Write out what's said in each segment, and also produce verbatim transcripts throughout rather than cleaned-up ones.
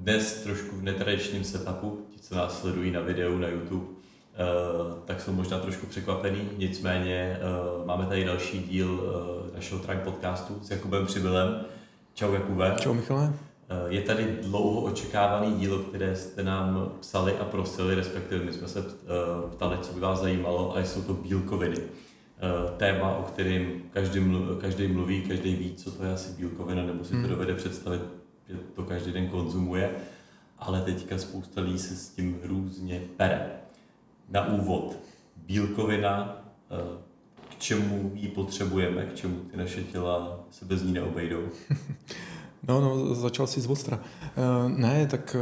dnes trošku v netradičním setupu, ti, co nás sledují na videu, na YouTube, tak jsou možná trošku překvapený, nicméně máme tady další díl našeho Track podcastu s Jakubem Přibylem. Čau Jakube. Čau Michale. Je tady dlouho očekávaný díl, které jste nám psali a prosili, respektive my jsme se ptali, co by vás zajímalo, a jsou to bílkoviny. Téma, o kterém každý mluví, každý mluví, každý ví, co to je asi bílkovina, nebo si to dovede představit, že to každý den konzumuje, ale teďka spousta lidí se s tím různě pere. Na úvod, bílkovina, k čemu ji potřebujeme, k čemu ty naše těla se bez ní neobejdou? No, no, začal jsi z ostra. Uh, ne, tak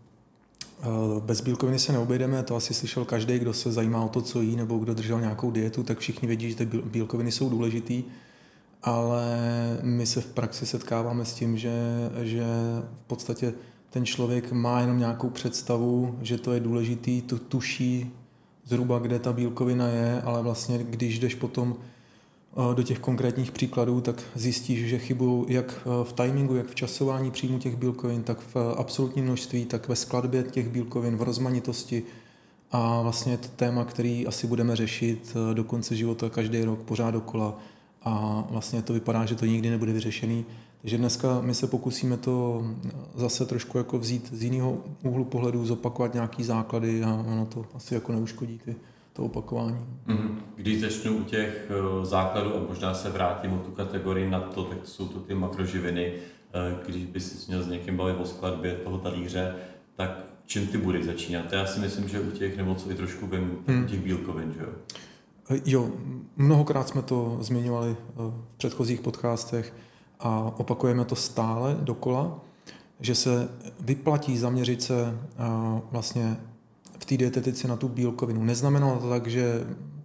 uh, bez bílkoviny se neobejdeme, to asi slyšel každý, kdo se zajímá o to, co jí, nebo kdo držel nějakou dietu, tak všichni vědí, že ty bílkoviny jsou důležitý, ale my se v praxi setkáváme s tím, že, že v podstatě ten člověk má jenom nějakou představu, že to je důležitý, tu tuší zhruba, kde ta bílkovina je, ale vlastně když jdeš potom do těch konkrétních příkladů, tak zjistíš, že chybují jak v timingu, jak v časování příjmu těch bílkovin, tak v absolutním množství, tak ve skladbě těch bílkovin, v rozmanitosti. A vlastně je to téma, který asi budeme řešit do konce života každý rok, pořád dokola. A vlastně to vypadá, že to nikdy nebude vyřešený. Takže dneska my se pokusíme to zase trošku jako vzít z jiného úhlu pohledu, zopakovat nějaký základy a ono to asi jako neuškodí ty, to opakování. Když začnu u těch základů a možná se vrátím o tu kategorii na to, tak jsou to ty makroživiny. Když by si měl s někým bavit o skladbě toho talíře, tak čím ty budeš začínat? Já si myslím, že u těch, nebo co i trošku vím, hmm. u těch bílkovin, že jo? Jo, mnohokrát jsme to zmiňovali v předchozích podcastech a opakujeme to stále dokola, že se vyplatí zaměřit se vlastně v té dietetice na tu bílkovinu. Neznamená to tak, že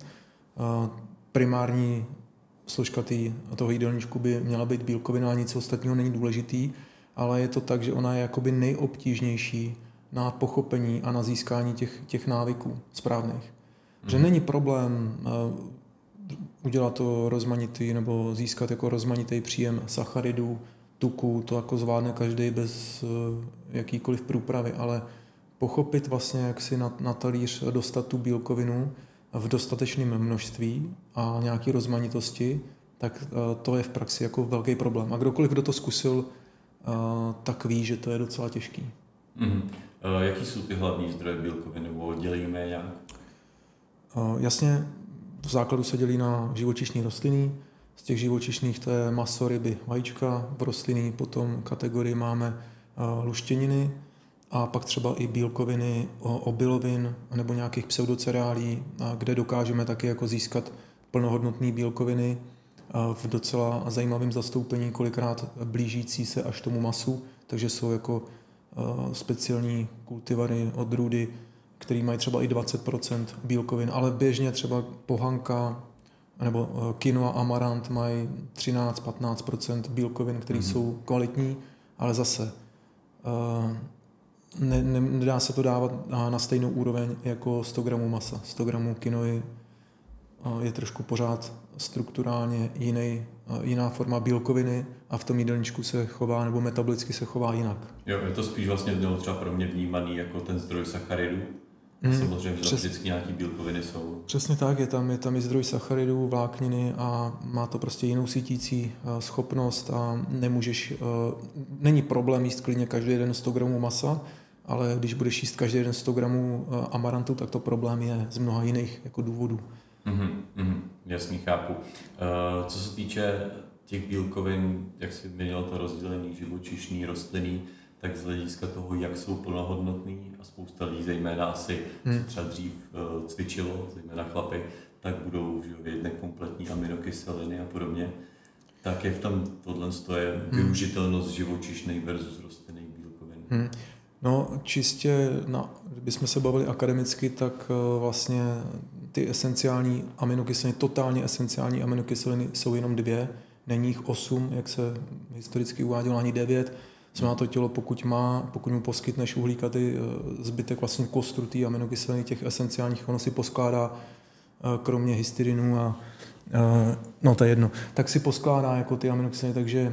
primární složka tý, toho jídelníčku by měla být bílkovina a nic ostatního není důležitý, ale je to tak, že ona je jakoby nejobtížnější na pochopení a na získání těch, těch návyků správných. Mm. Že není problém udělat to rozmanitý nebo získat jako rozmanitý příjem sacharidů, tuků, to jako zvládne každý bez jakýkoliv průpravy, ale pochopit vlastně, jak si na, na talíř dostat tu bílkovinu v dostatečném množství a nějaké rozmanitosti, tak to je v praxi jako velký problém. A kdokoliv, kdo to zkusil, tak ví, že to je docela těžký. Mm-hmm. Jaký jsou ty hlavní zdroje bílkovin, nebo dělíme je nějak? Jasně, v základu se dělí na živočišní rostliny. Z těch živočišných to je maso, ryby, vajíčka. V rostlinný potom kategorii máme luštěniny a pak třeba i bílkoviny, obilovin nebo nějakých pseudocereálí, kde dokážeme taky jako získat plnohodnotné bílkoviny v docela zajímavém zastoupení, kolikrát blížící se až tomu masu, takže jsou jako speciální kultivary, odrůdy, který mají třeba i dvacet procent bílkovin, ale běžně třeba pohanka nebo quinoa, amarant mají třináct až patnáct procent bílkovin, které mm-hmm. jsou kvalitní, ale zase ne, ne, nedá se to dávat na, na stejnou úroveň jako sto gramů masa. sto gramů quinoy je trošku pořád strukturálně jiný, jiná forma bílkoviny a v tom jídelníčku se chová, nebo metabolicky se chová jinak. Jo, je to spíš vlastně bylo třeba pro mě vnímaný jako ten zdroj sacharidů. Hmm, samozřejmě, že tam vždycky nějaký bílkoviny jsou. Přesně tak, je tam, je tam i zdroj sacharidů, vlákniny a má to prostě jinou sítící schopnost a nemůžeš, není problém jíst klidně každý den sto gramů masa, ale když budeš jíst každý den sto gramů amarantu, tak to problém je z mnoha jiných jako důvodů. Mm-hmm, mm-hmm, jasný, chápu. Uh, co se týče těch bílkovin, jak jsi měl to rozdělení živočišný, rostlinný, tak z hlediska toho, jak jsou plnohodnotný a spousta lidí, zejména asi, hmm. co třeba dřív uh, cvičilo, zejména chlapy, tak budou vědět nekompletní aminokyseliny a podobně. Tak je v tom tohle je hmm. využitelnost živočišných versus rostlinných bílkovin. Hmm. No čistě, no, kdybychom se bavili akademicky, tak uh, vlastně ty esenciální aminokyseliny, totálně esenciální aminokyseliny jsou jenom dvě, není jich osm, jak se historicky uvádělo, ani devět. Znamená to tělo, pokud má, pokud mu poskytneš uhlíkaty, zbytek vlastně kostru té aminokyseliny, těch esenciálních, ono si poskládá kromě histidinu a no to je jedno, tak si poskládá jako ty aminokyseliny, takže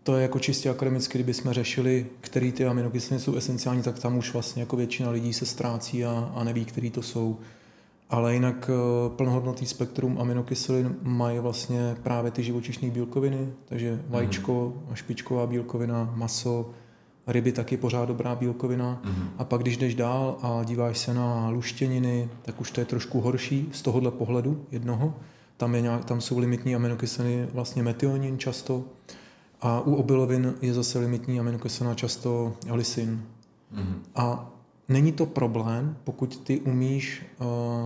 to je jako čistě akademicky, kdybychom řešili, který ty aminokyseliny jsou esenciální, tak tam už vlastně jako většina lidí se ztrácí a, a neví, který to jsou. Ale jinak plnohodnotný spektrum aminokyselin mají vlastně právě ty živočišné bílkoviny, takže vajíčko, špičková bílkovina, maso, ryby taky pořád dobrá bílkovina. Mm-hmm. A pak když jdeš dál a díváš se na luštěniny, tak už to je trošku horší z tohohle pohledu jednoho. Tam, je nějak, tam jsou limitní aminokyseliny vlastně metionin často a u obilovin je zase limitní aminokyselina často lysin. Mm-hmm. A není to problém, pokud ty umíš uh,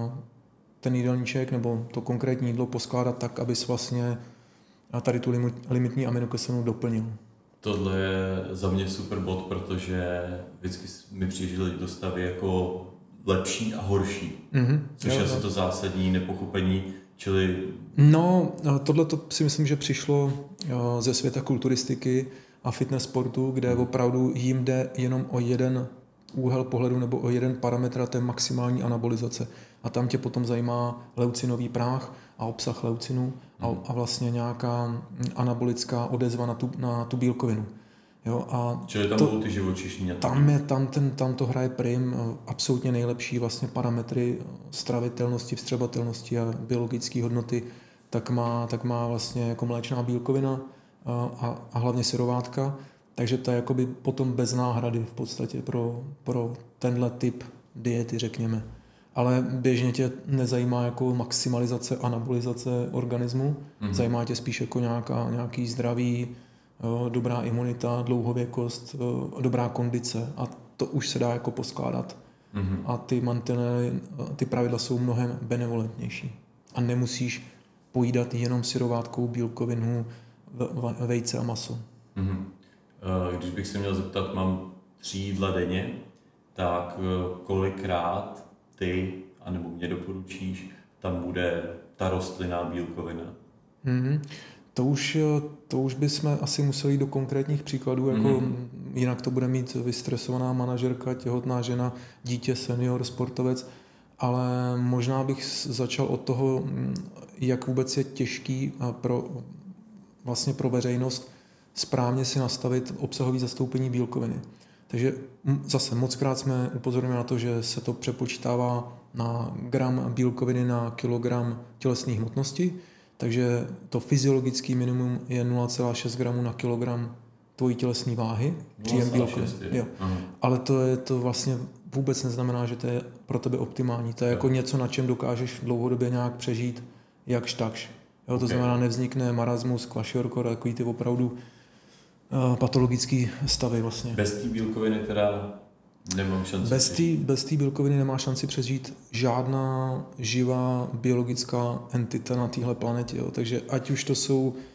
ten jídelníček nebo to konkrétní jídlo poskládat tak, abys vlastně tady tu limitní aminokyselinu doplnil. Tohle je za mě super bod, protože vždycky mi přijížděli do stavy jako lepší a horší. Mm-hmm. Což jo, je asi to zásadní nepochopení, čili... No, tohle to si myslím, že přišlo ze světa kulturistiky a fitness sportu, kde opravdu jim jde jenom o jeden úhel pohledu nebo o jeden parametr, a to je maximální anabolizace. A tam tě potom zajímá leucinový práh a obsah leucinu a, a vlastně nějaká anabolická odezva na tu, na tu bílkovinu. Jo, a čili tam budou ty živočišní. Tam, je, tam, ten, tam to hraje prim, absolutně nejlepší vlastně parametry stravitelnosti, vstřebatelnosti a biologické hodnoty, tak má, tak má vlastně jako mléčná bílkovina a, a, a hlavně syrovátka. Takže to je jakoby potom bez náhrady v podstatě pro, pro tenhle typ diety, řekněme. Ale běžně tě nezajímá jako maximalizace, anabolizace organismu, mm-hmm. zajímá tě spíš jako nějaká, nějaký zdravý, dobrá imunita, dlouhověkost, dobrá kondice a to už se dá jako poskládat. Mm-hmm. A ty mantinely, ty pravidla jsou mnohem benevolentnější. A nemusíš pojídat jenom syrovátkou, bílkovinu, vejce a maso. Mm-hmm. Když bych se měl zeptat, mám tři jídla denně, tak kolikrát ty, anebo mě doporučíš, tam bude ta rostlinná bílkovina? Mm-hmm. To už, to už bychom asi museli jít do konkrétních příkladů, jako mm-hmm. jinak to bude mít vystresovaná manažerka, těhotná žena, dítě, senior, sportovec, ale možná bych začal od toho, jak vůbec je těžký pro, vlastně pro veřejnost správně si nastavit obsahové zastoupení bílkoviny. Takže zase mockrát jsme upozornili na to, že se to přepočítává na gram bílkoviny na kilogram tělesné hmotnosti, takže to fyziologické minimum je nula celá šest gramů na kilogram tvojí tělesné váhy, příjem bílkovin. Ale to je to vlastně vůbec neznamená, že to je pro tebe optimální. To je jako něco, na čem dokážeš dlouhodobě nějak přežít jakž takž. Jo, to okay. znamená, nevznikne marasmus, kvašiorkor, takový ty opravdu uh, patologický stavy vlastně. Bez té bílkoviny teda nemám šanci bez té bez té bílkoviny nemá šanci přežít žádná živá biologická entita na téhle planetě. Jo. Takže ať už to jsou uh,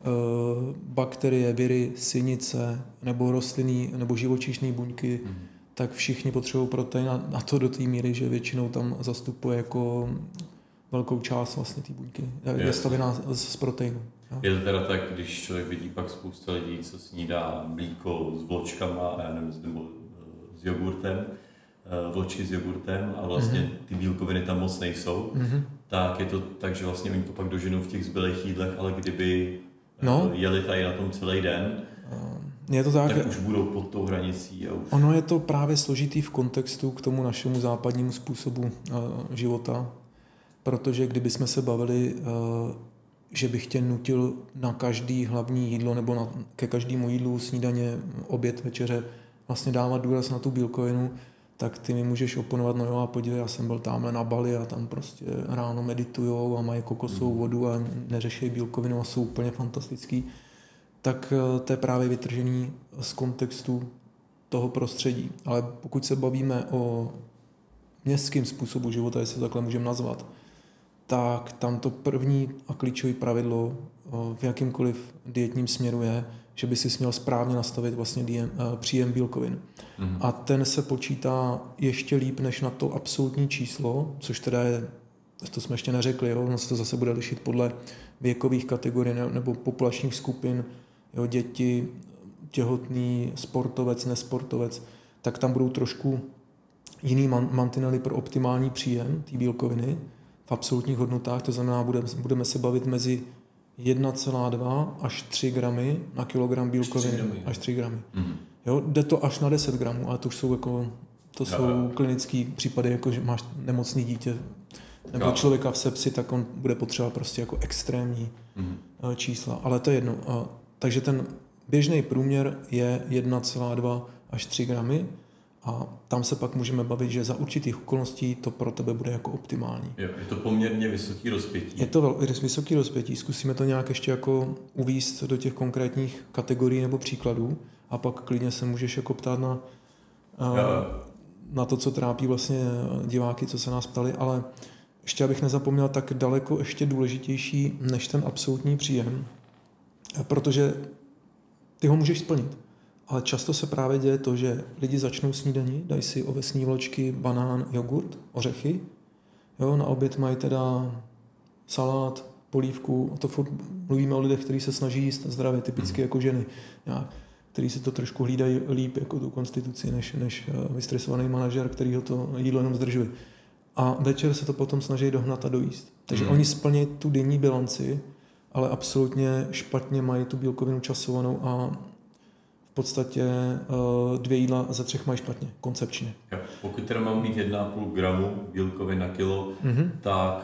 bakterie, viry, sinice, nebo rostlinný, nebo živočišné buňky, mm. tak všichni potřebují protein a, a to do té míry, že většinou tam zastupuje jako velkou část vlastně té buňky. Je, je stavěná z, z proteinu. Jo. Je to teda tak, když člověk vidí pak spousta lidí, co snídá mlíko s vločkama, já nevím, nebo s jogurtem, vločky s jogurtem a vlastně mm-hmm. ty bílkoviny tam moc nejsou, mm-hmm. tak je to tak, že vlastně oni to pak doženou v těch zbylých jídlech, ale kdyby no. jeli tady na tom celý den, je to tak, tak už budou pod tou hranicí. A už... Ono je to právě složitý v kontextu k tomu našemu západnímu způsobu uh, života, protože kdybychom se bavili, uh, že bych tě nutil na každý hlavní jídlo nebo na, ke každému jídlu, snídaně, oběd, večeře, vlastně dávat důraz na tu bílkovinu, tak ty mi můžeš oponovat, no jo a podívej, já jsem byl tamhle na Bali a tam prostě ráno meditujou a mají kokosovou vodu a neřeší bílkovinu a jsou úplně fantastický. Tak to je právě vytržený z kontextu toho prostředí. Ale pokud se bavíme o městském způsobu života, jestli to takhle můžeme nazvat, tak tam to první a klíčové pravidlo v jakýmkoliv dietním směru je, že by si měl správně nastavit vlastně diem, příjem bílkovin. Mm-hmm. A ten se počítá ještě líp než na to absolutní číslo, což teda je, to jsme ještě neřekli, jo, ono se to zase bude lišit podle věkových kategorií nebo populačních skupin, jo, děti, těhotný, sportovec, nesportovec, tak tam budou trošku jiný mantinely pro optimální příjem té bílkoviny v absolutních hodnotách, to znamená, budeme, budeme se bavit mezi jedna celá dva až tři gramy na kilogram bílkoviny. Až tři gramy. Mm. Jo, jde to až na deset gramů, ale to už jsou jako, to jsou no. klinické případy, jako že máš nemocný dítě nebo no. člověka v sepsi, tak on bude potřebovat prostě jako extrémní mm. čísla, ale to je jedno. Takže ten běžný průměr je jedna celá dva až tři gramy a tam se pak můžeme bavit, že za určitých okolností to pro tebe bude jako optimální. Jo, je to poměrně vysoký rozpětí. Je to vel, vysoký rozpětí, zkusíme to nějak ještě jako uvízt do těch konkrétních kategorií nebo příkladů a pak klidně se můžeš jako ptát na, na to, co trápí vlastně diváky, co se nás ptali, ale ještě abych nezapomněl, tak daleko ještě důležitější než ten absolutní příjem, protože ty ho můžeš splnit. Ale často se právě děje to, že lidi začnou snídaní, dají si ovesní vločky, banán, jogurt, ořechy. Jo, na oběd mají teda salát, polívku. A to furt mluvíme o lidech, kteří se snaží jíst zdravě, typicky jako ženy, kteří si to trošku hlídají líp jako tu konstituci, než, než vystresovaný manažer, který ho to jídlo jenom zdržuje. A večer se to potom snaží dohnat a dojíst. Takže mm. oni splní tu denní bilanci, ale absolutně špatně mají tu bílkovinu časovanou a v podstatě dvě jídla ze třech mají špatně, koncepčně. Jo, pokud teda mám mít jedna a půl gramu bílkovin na kilo, mm-hmm. tak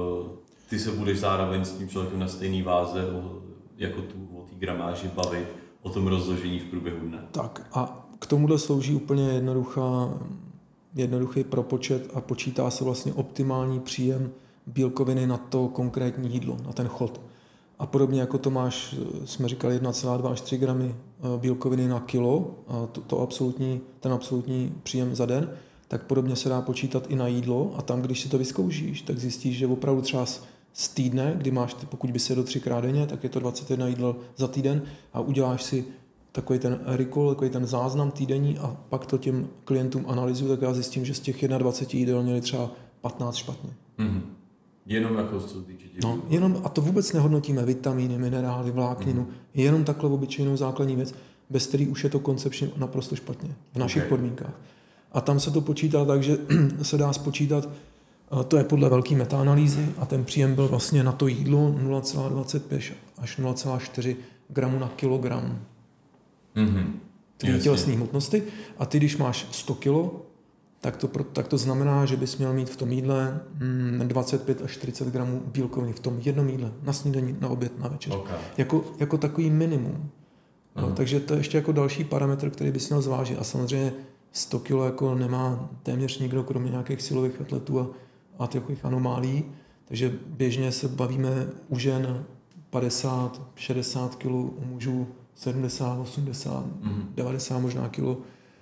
ty se budeš zároveň s tím člověkem na stejné váze jako tu o té gramáži bavit o tom rozložení v průběhu dne. Tak a k tomuhle slouží úplně jednoduchá, jednoduchý propočet a počítá se vlastně optimální příjem bílkoviny na to konkrétní jídlo, na ten chod. A podobně jako to máš, jsme říkali jedna celá dva až tři gramy bílkoviny na kilo, to, to absolutní, ten absolutní příjem za den, tak podobně se dá počítat i na jídlo a tam, když si to vyzkoušíš, tak zjistíš, že opravdu třeba z týdne, kdy máš, pokud by se jedl třikrát denně, tak je to dvacet jedna jídel za týden a uděláš si takový ten recall, takový ten záznam týdenní a pak to těm klientům analyzuju, tak já zjistím, že z těch dvacet jedna jídel měli třeba patnáct špatně. Mm-hmm. Jenom jako co týče těch... No, jenom, a to vůbec nehodnotíme vitamíny, minerály, vlákninu, mm. jenom takhle obyčejnou základní věc, bez který už je to koncepčně naprosto špatně v našich okay. podmínkách. A tam se to počítá tak, že se dá spočítat, to je podle velké metaanalýzy a ten příjem byl vlastně na to jídlo nula celá dvacet pět až nula celá čtyři gramu na kilogram mm-hmm. tvý tělesné hmotnosti a ty, když máš sto kilo, tak to, tak to znamená, že bys měl mít v tom jídle dvacet pět až čtyřicet gramů bílkoviny v tom jednom jídle, na snídani, na oběd, na večer. Okay. Jako, jako takový minimum. No, takže to je ještě jako další parametr, který bys měl zvážit. A samozřejmě sto kilo jako nemá téměř nikdo, kromě nějakých silových atletů a, a takových anomálí. Takže běžně se bavíme u žen padesát, šedesát kilo, u mužů sedmdesát, osmdesát, mm-hmm. devadesát možná kilo.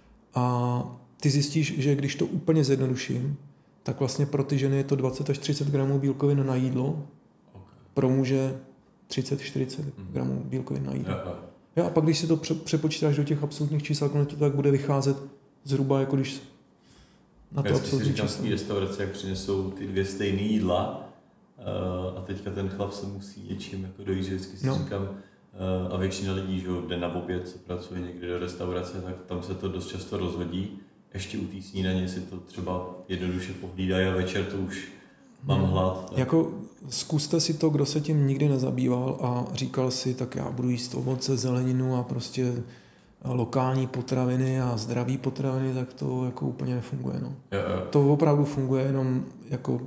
A ty zjistíš, že když to úplně zjednoduším, tak vlastně pro ty ženy je to dvacet až třicet gramů bílkovin na jídlo, okay. pro muže třicet až čtyřicet mm. gramů bílkovin na jídlo. Yeah. Jo, a pak když si to přepočítáš do těch absolutních čísel, tak bude vycházet zhruba jako když na to absolutní číslo. Já si restaurace, jak přinesou ty dvě stejné jídla a teďka ten chlap se musí něčím jako dojít, že vždycky si no. říkám, a většina lidí, že jde na oběd, co pracuje někde do restaurace, tak tam se to dost často rozhodí. Ještě u té snídaně si to třeba jednoduše pohlídají a večer to už mám hmm. hlad. Tak. Jako zkuste si to, kdo se tím nikdy nezabýval a říkal si, tak já budu jíst ovoce, zeleninu a prostě lokální potraviny a zdraví potraviny, tak to jako úplně nefunguje. No. Jo, jo. To opravdu funguje jenom jako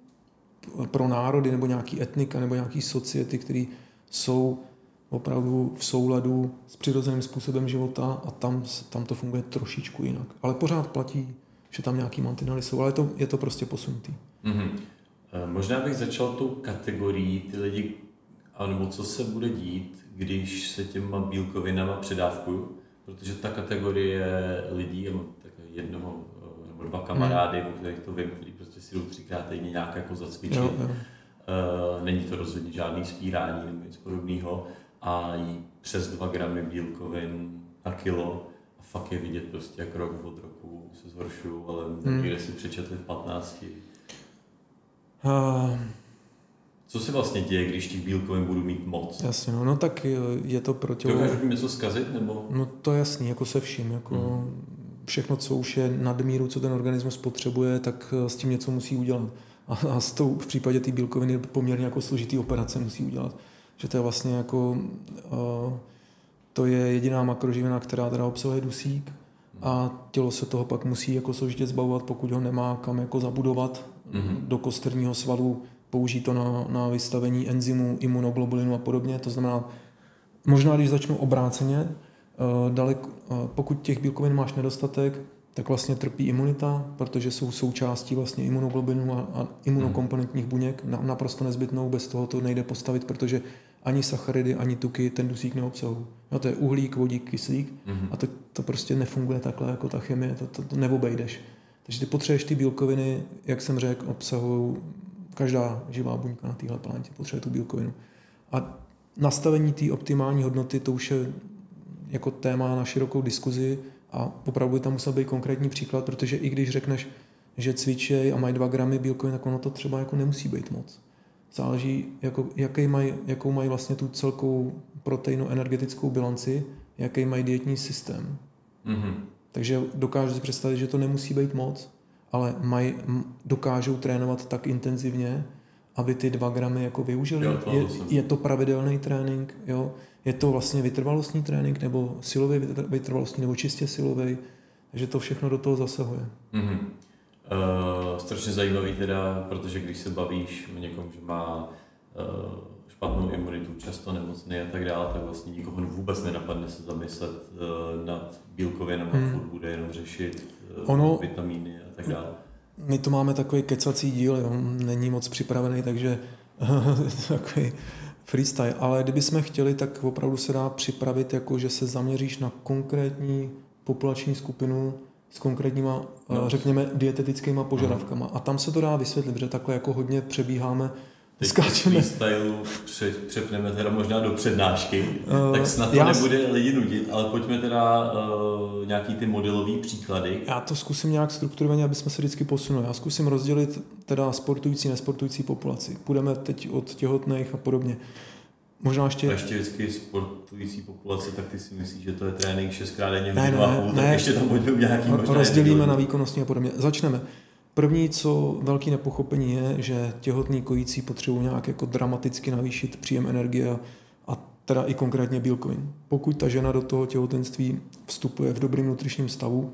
pro národy nebo nějaký etnika nebo nějaký society, které jsou opravdu v souladu s přirozeným způsobem života a tam, tam to funguje trošičku jinak. Ale pořád platí, že tam nějaký mantinely jsou, ale to, je to prostě posunutý. Mm-hmm. Možná bych začal tou kategorií ty lidi, nebo co se bude dít, když se těma bílkovinama předávkuju, protože ta kategorie lidí, já mám jednoho nebo dva kamarády, mm. o kterých to vím, který prostě si jdou třikrát týdně nějak jako zacvičit. Jo, jo. Není to rozhodně žádný spírání nebo nic podobného. A jí přes dva gramy bílkovin na kilo a fakt je vidět prostě, jak rok od roku se zhoršují, ale hmm. někde si přečetli v patnácti. Uh, Co se vlastně děje, když těch bílkovin budu mít moc? Jasně, no, no tak je to pro tělo... Dokážu mi něco zkazit, nebo? No to je jasný, jako se vším, jako hmm. všechno, co už je nadmíru, co ten organismus potřebuje, tak s tím něco musí udělat. A, a s tou, v případě té bílkoviny poměrně jako složitý operace musí udělat. že to je vlastně jako, uh, to je jediná makroživina, která teda obsahuje dusík a tělo se toho pak musí jako složitě zbavovat, pokud ho nemá kam jako zabudovat mm-hmm. do kosterního svalu, použít to na, na vystavení enzymů, imunoglobulinu a podobně. To znamená, možná když začnu obráceně, uh, daleko, uh, pokud těch bílkovin máš nedostatek, tak vlastně trpí imunita, protože jsou součástí vlastně imunoglobulinu a, a imunokomponentních buněk, na, naprosto nezbytnou, bez toho to nejde postavit, protože ani sacharidy, ani tuky ten dusík neobsahují. No, to je uhlík, vodík, kyslík mm-hmm. a to, to prostě nefunguje takhle jako ta chemie, to, to, to neobejdeš. Takže ty potřebuješ ty bílkoviny, jak jsem řekl, obsahují každá živá buňka na téhle planetě, potřebuje tu bílkovinu. A nastavení té optimální hodnoty, to už je jako téma na širokou diskuzi a opravdu by tam musel být konkrétní příklad, protože i když řekneš, že cvičej a mají dva gramy bílkovin, tak ono to třeba jako nemusí být moc. Záleží, jako, jaký maj, jakou mají vlastně tu celkou proteinu energetickou bilanci, jaký mají dietní systém. Mm-hmm. Takže dokážu si představit, že to nemusí být moc, ale maj, dokážou trénovat tak intenzivně, aby ty dva gramy jako využili. Jo, to je, je to pravidelný trénink, jo? Je to vlastně vytrvalostní trénink, nebo silový vytrvalostní, nebo čistě silový, takže to všechno do toho zasahuje. Mm-hmm. Uh, strašně zajímavý teda, protože když se bavíš o někom, že má uh, špatnou imunitu, často nemocný a tak dále, tak vlastně nikoho vůbec nenapadne se zamyslet uh, nad bílkovinami, hmm. furt bude jenom řešit uh, ono, vitamíny a tak dále. My to máme takový kecací díl, jo? Není moc připravený, takže takový freestyle, ale kdybychom chtěli, tak opravdu se dá připravit, jako že se zaměříš na konkrétní populační skupinu s konkrétníma, no. řekněme, dietetickými požadavkama. A tam se to dá vysvětlit, protože takhle jako hodně přebíháme, teď skáčeme. Freestylu přepneme teda možná do přednášky, uh, tak snad to já nebude lidi nudit, ale pojďme teda uh, nějaký ty modelový příklady. Já to zkusím nějak strukturovaně, aby jsme se vždycky posunuli. Já zkusím rozdělit teda sportující, nesportující populaci. Půjdeme teď od těhotných a podobně. Možná ještě... A ještě vždycky sportující populace, tak ty si myslíš, že to je trénink šestkrát denně v hodinu a půl, tak ještě tam pojďme nějaký možná... Rozdělíme na výkonnostní a podobně. Začneme. První, co velký nepochopení je, že těhotný kojící potřebují nějak jako dramaticky navýšit příjem energie a teda i konkrétně bílkovin. Pokud ta žena do toho těhotenství vstupuje v dobrým nutričním stavu,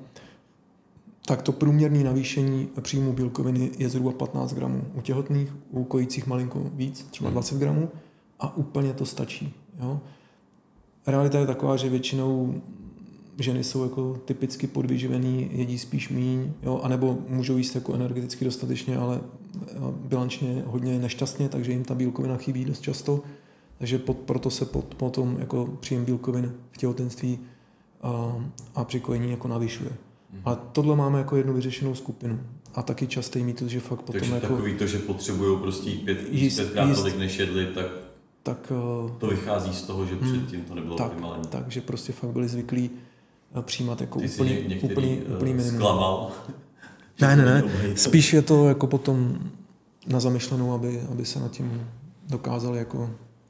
tak to průměrné navýšení příjmu bílkoviny je zhruba patnáct gramů. U těhotných, u kojících malinko víc, třeba dvacet gramů a úplně to stačí. Jo? Realita je taková, že většinou ženy jsou jako typicky podvyživený, jedí spíš míň, jo, anebo můžou jíst jako energeticky dostatečně, ale bilančně hodně nešťastně, takže jim ta bílkovina chybí dost často, takže pod, proto se pod, potom jako příjem bílkovin v těhotenství a, a při kojení jako navyšuje. Mm. A tohle máme jako jednu vyřešenou skupinu. A taky častý mýtus, že fakt potom takže jako... takový to, že potřebují prostě jít pět, jíst, pětkrát tolik než jedli, tak... tak to vychází z toho, že předtím to nebylo tak, optimální. Takže prostě fakt byli zvyklí přijímat jako ty úplný, úplný, úplný minimum. Zklamal. Ne, ne, ne. Spíš je to jako potom na zamyšlenou, aby, aby se nad tím dokázali jako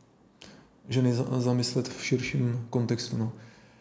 ženy zamyslet v širším kontextu. No.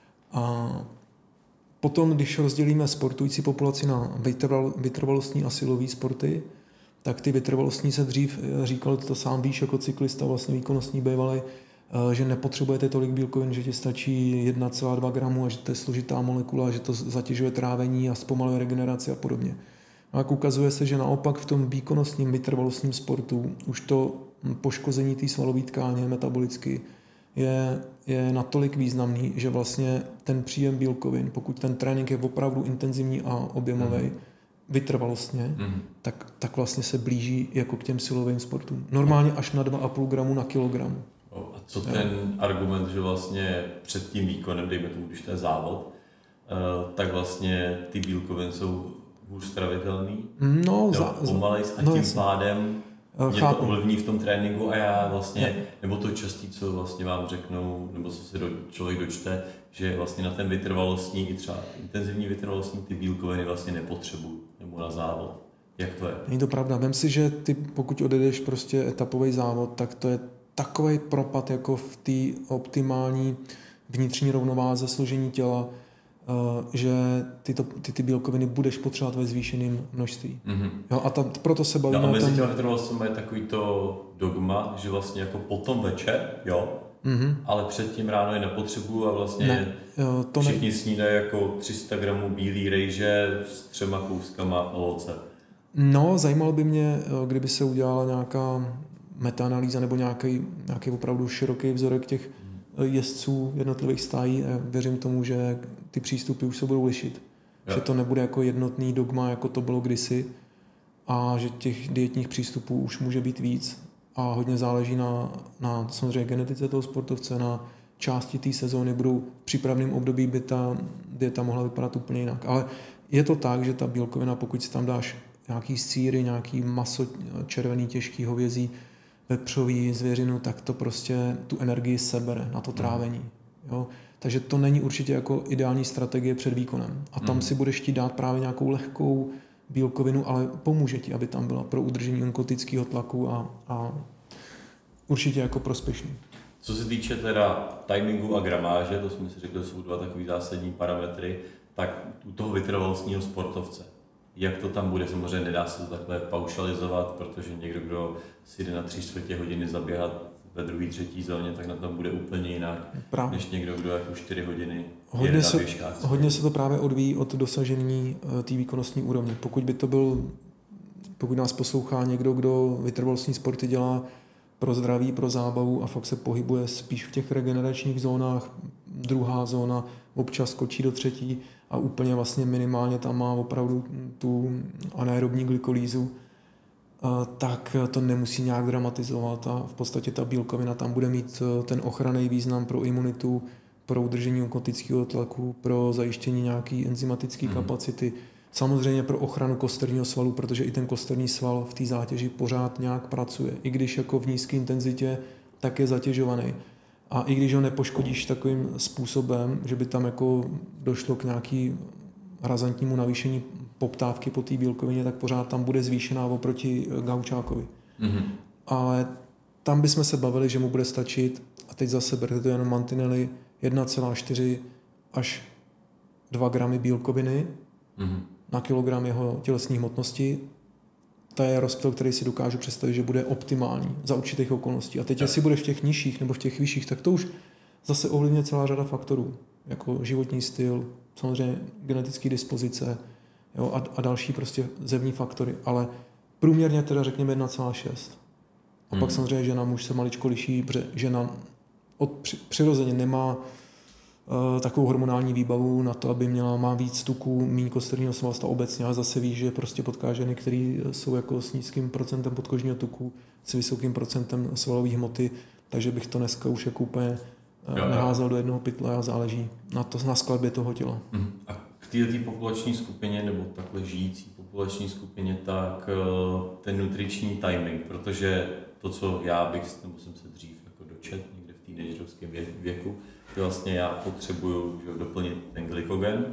A potom, když rozdělíme sportující populaci na vytrvalostní a silový sporty, tak ty vytrvalostní se dřív říkalo, to sám víš jako cyklista, vlastně výkonnostní bývalý, že nepotřebujete tolik bílkovin, že ti stačí jedna celá dva gramu a že to je složitá molekula, že to zatěžuje trávení a zpomaluje regeneraci a podobně. A jak ukazuje se, že naopak v tom výkonnostním vytrvalostním sportu už to poškození té svalové tkáně metabolicky je, je natolik významný, že vlastně ten příjem bílkovin, pokud ten trénink je opravdu intenzivní a objemový, mm. vytrvalostně, mm. tak, tak vlastně se blíží jako k těm silovým sportům. Normálně až na dva a půl gramu na kilogram. A co ten jo. argument, že vlastně před tím výkonem, dejme tomu, když to je závod, tak vlastně ty bílkoviny jsou hůř stravitelný, no, za, pomalej a no, tím jasný. Pádem mě Chápu. to ovlivní v tom tréninku a já vlastně, ne. nebo to častý, co vlastně vám řeknou, nebo co se do, člověk dočte, že vlastně na ten vytrvalostní i třeba intenzivní vytrvalostní ty bílkoviny vlastně nepotřebují, nebo na závod. Jak to je? Není to pravda. Vem si, že ty, pokud odejdeš prostě etapový závod, tak to je takový propad jako v té optimální vnitřní rovnováze složení těla, že ty, to, ty, ty bílkoviny budeš potřebovat ve zvýšeném množství. Mm-hmm. Jo, a tam, proto se bavíme... No a mezi tam... těma vytrvalostmi je takový to dogma, že vlastně jako potom večer, jo, mm-hmm. ale předtím ráno je nepotřebuju a vlastně ne, jo, to všichni ne... snídají jako tři sta gramů bílý rejže s třema kouskama ovoce. No, zajímalo by mě, kdyby se udělala nějaká metaanalýza nebo nějaký, nějaký opravdu široký vzorek těch jezdců jednotlivých stájí. Věřím tomu, že ty přístupy už se budou lišit. Jo. Že to nebude jako jednotný dogma, jako to bylo kdysi, a že těch dietních přístupů už může být víc. A hodně záleží na, na samozřejmě genetice toho sportovce, na části té sezóny. Budou v přípravném období by ta dieta mohla vypadat úplně jinak. Ale je to tak, že ta bílkovina, pokud si tam dáš nějaký sýry, nějaký maso červený, těžký, hovězí, vepřový, zvěřinu, tak to prostě tu energii sebere na to trávení. Jo? Takže to není určitě jako ideální strategie před výkonem. A tam mm. si budeš ti dát právě nějakou lehkou bílkovinu, ale pomůže ti, aby tam byla pro udržení onkotického tlaku a, a určitě jako prospěšný. Co se týče teda timingu a gramáže, to jsme si řekli, jsou dva takový zásadní parametry, tak u toho vytrvalostního sportovce, jak to tam bude, samozřejmě nedá se to takhle paušalizovat, protože někdo, kdo si jde na tři čtvrtě hodiny zaběhat ve druhé, třetí zóně, tak na tom bude úplně jinak, právě. Než někdo, kdo jako čtyři hodiny hodně jede se, na běžkách. Hodně se to právě odvíjí od dosažení té výkonnostní úrovně. Pokud by to byl, pokud nás poslouchá někdo, kdo vytrvalostní sporty dělá pro zdraví, pro zábavu a fakt se pohybuje spíš v těch regeneračních zónách, druhá zóna, občas skočí do třetí a úplně vlastně minimálně tam má opravdu tu anaerobní glykolýzu, tak to nemusí nějak dramatizovat a v podstatě ta bílkovina tam bude mít ten ochranný význam pro imunitu, pro udržení onkotického tlaku, pro zajištění nějaké enzymatické mm. kapacity, samozřejmě pro ochranu kosterního svalu, protože i ten kosterní sval v té zátěži pořád nějak pracuje. I když jako v nízké intenzitě, tak je zatěžovaný. A i když ho nepoškodíš takovým způsobem, že by tam jako došlo k nějaký razantnímu navýšení poptávky po té bílkovině, tak pořád tam bude zvýšená oproti gaučákovi. Mm-hmm. Ale tam bychom se bavili, že mu bude stačit, a teď zase berte to jenom mantinely, jedna celá čtyři až dva gramy bílkoviny mm-hmm. na kilogram jeho tělesní hmotnosti. To je rozptyl, který si dokážu představit, že bude optimální za určitých okolností. A teď, tak. jestli budeš v těch nižších nebo v těch vyšších, tak to už zase ovlivňuje celá řada faktorů, jako životní styl, samozřejmě genetické dispozice, jo, a, a další prostě zevní faktory. Ale průměrně teda řekněme jedna celá šest. A hmm. pak samozřejmě žena, muž se maličko liší, protože žena od, při, přirozeně nemá uh, takovou hormonální výbavu na to, aby měla, má víc tuků, méně kosterního svalstva obecně, ale zase ví, že prostě potká ženy, které jsou jako s nízkým procentem podkožního tuku, s vysokým procentem svalové hmoty, takže bych to dneska už jako úplně uh, jo, neházel jo. do jednoho pytle a záleží na, to, na skladbě toho těla. Hmm. A k této populační skupině, nebo takhle žijící populační skupině, tak uh, ten nutriční timing, protože to, co já bych, nebo jsem se dřív jako dočet někde v teenagerovském věku, že vlastně já potřebuju že, doplnit ten glykogen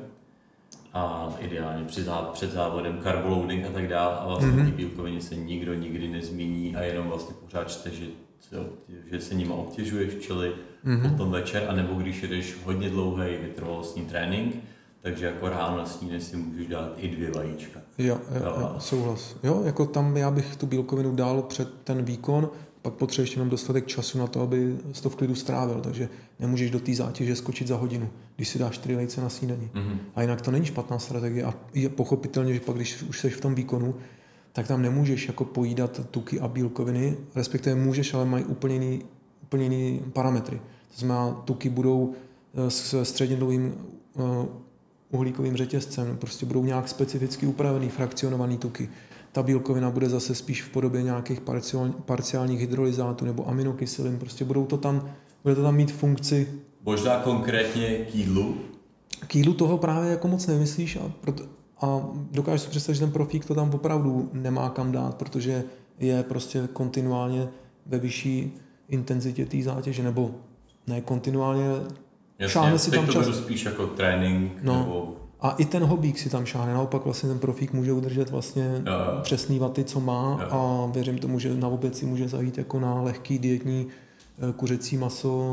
a ideálně při zá, před závodem carboloading a tak dále a vlastně mm-hmm. ty bílkoviny se nikdo nikdy nezmíní a jenom vlastně pořád čte, že, že se nima obtěžuješ, čili mm-hmm. potom večer, anebo když jedeš hodně dlouhý vytrvalostní trénink, takže jako ráno na snídani si můžeš dát i dvě vajíčka. Jo, jo, jo, souhlas. Jo, jako tam já bych tu bílkovinu dal před ten výkon, pak potřebuješ jenom dostatek času na to, aby jsi to v klidu strávil, takže nemůžeš do té zátěže skočit za hodinu, když si dáš čtyři vejce na snídani. Mm-hmm. A jinak to není špatná strategie a je pochopitelně, že pak když už jsi v tom výkonu, tak tam nemůžeš jako pojídat tuky a bílkoviny, respektive můžeš, ale mají úplně jiný, úplně jiný parametry. To znamená, tuky budou s střednědlouhým uhlíkovým řetězcem, prostě budou nějak specificky upravený, frakcionovaný tuky. Ta bílkovina bude zase spíš v podobě nějakých parciálních hydrolyzátů nebo aminokyselin, prostě budou to tam, bude to tam mít funkci. Možná konkrétně k jídlu? K jídlu toho právě jako moc nemyslíš a, proto, a dokážeš si představit, že ten profík to tam opravdu nemá kam dát, protože je prostě kontinuálně ve vyšší intenzitě té zátěže, nebo ne kontinuálně. Jasně, si teď tam to čas... budu spíš jako trénink, no. nebo... A i ten hobík si tam šáhne, naopak vlastně ten profík může udržet vlastně jo, jo. přesný vaty, co má jo. a věřím tomu, že na oběd si může zajít jako na lehký dietní kuřecí maso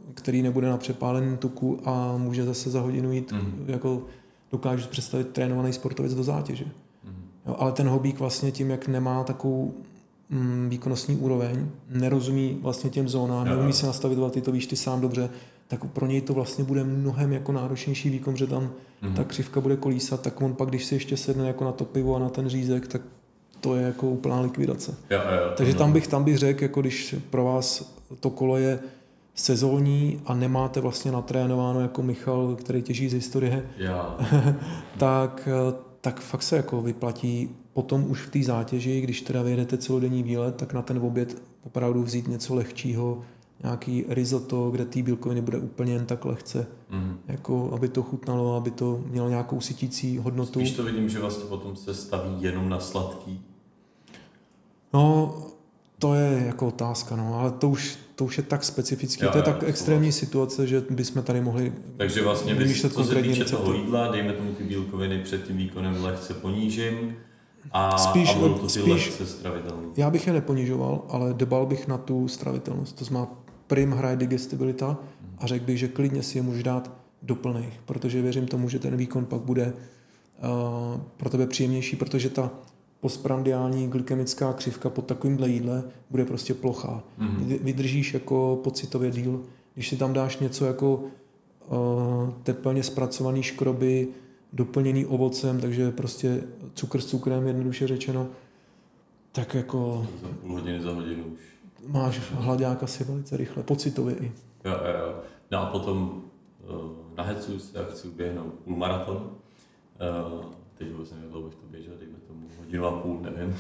který nebude na přepáleném tuku a může zase za hodinu jít, mm. jako dokážu představit trénovaný sportovec do zátěže. Mm. Jo, ale ten hobík vlastně tím, jak nemá takovou mm, výkonnostní úroveň, nerozumí vlastně těm zónám, ja. neumí se nastavit, ty to víš ty sám dobře, tak pro něj to vlastně bude mnohem jako náročnější výkon, že tam mm. ta křivka bude kolísat, tak on pak, když si ještě sedne jako na to pivo a na ten řízek, tak to je jako úplná likvidace. Ja, ja, Takže tam bych, tam bych řekl, jako když pro vás to kolo je sezónní a nemáte vlastně natrénováno jako Michal, který těží z historie, ja. tak, tak fakt se jako vyplatí potom už v té zátěži, když teda vyjedete celodenní výlet, tak na ten oběd opravdu vzít něco lehčího, nějaký risotto, kde ty bílkoviny bude úplně jen tak lehce, mm. jako aby to chutnalo, aby to mělo nějakou sytící hodnotu. Spíš to vidím, že vlastně potom se staví jenom na sladký. No, to je jako otázka, no, ale to už, to už je tak specifický, já, to je tak extrémní vlastně situace, že bychom tady mohli Takže vlastně bys, co se týče toho jídla, dejme tomu ty bílkoviny před tím výkonem lehce ponížím a, spíš, a budou to ty spíš, lehce stravitelné. Já bych je neponižoval, ale dbal bych na tu stravitelnost, to znamená prim hraje digestibilita hmm. a řekl bych, že klidně si je můžeš dát do plných, protože věřím tomu, že ten výkon pak bude uh, pro tebe příjemnější, protože ta postprandiální glykemická křivka pod takovýmhle jídle bude prostě plochá. Mm-hmm. Vydržíš jako pocitově díl. Když si tam dáš něco jako uh, tepelně zpracovaný škroby, doplněný ovocem, takže prostě cukr s cukrem, jednoduše řečeno, tak jako... Za půl hodiny, za hodinu už. Máš hlaďák asi velice rychle, pocitově i. Jo, jo. No a potom uh, na hecu se chci uběhnout půlmaraton. Uh, teď vlastně dlouho bych to běžel, dejme tomu hodinu a půl, nevím.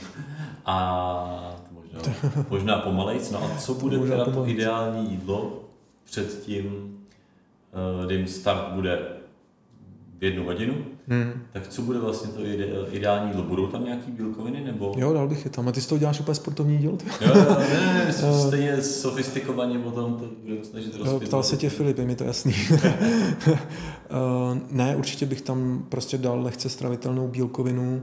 A to možná, možná pomalejc. No a co bude to teda to ideální jídlo před tím, kdy start bude v jednu hodinu, hmm. tak co bude vlastně to ide, ideální jídlo? Budou tam nějaký bílkoviny nebo? Jo, dal bych je tam. A ty z toho děláš úplně sportovní díl? Jo, jo, ne, ne, ne, stejně sofistikovaně potom to budeme snažit rozpět. Ptal se tě Filip, je mi to jasný. Ne, určitě bych tam prostě dal lehce stravitelnou bílkovinu.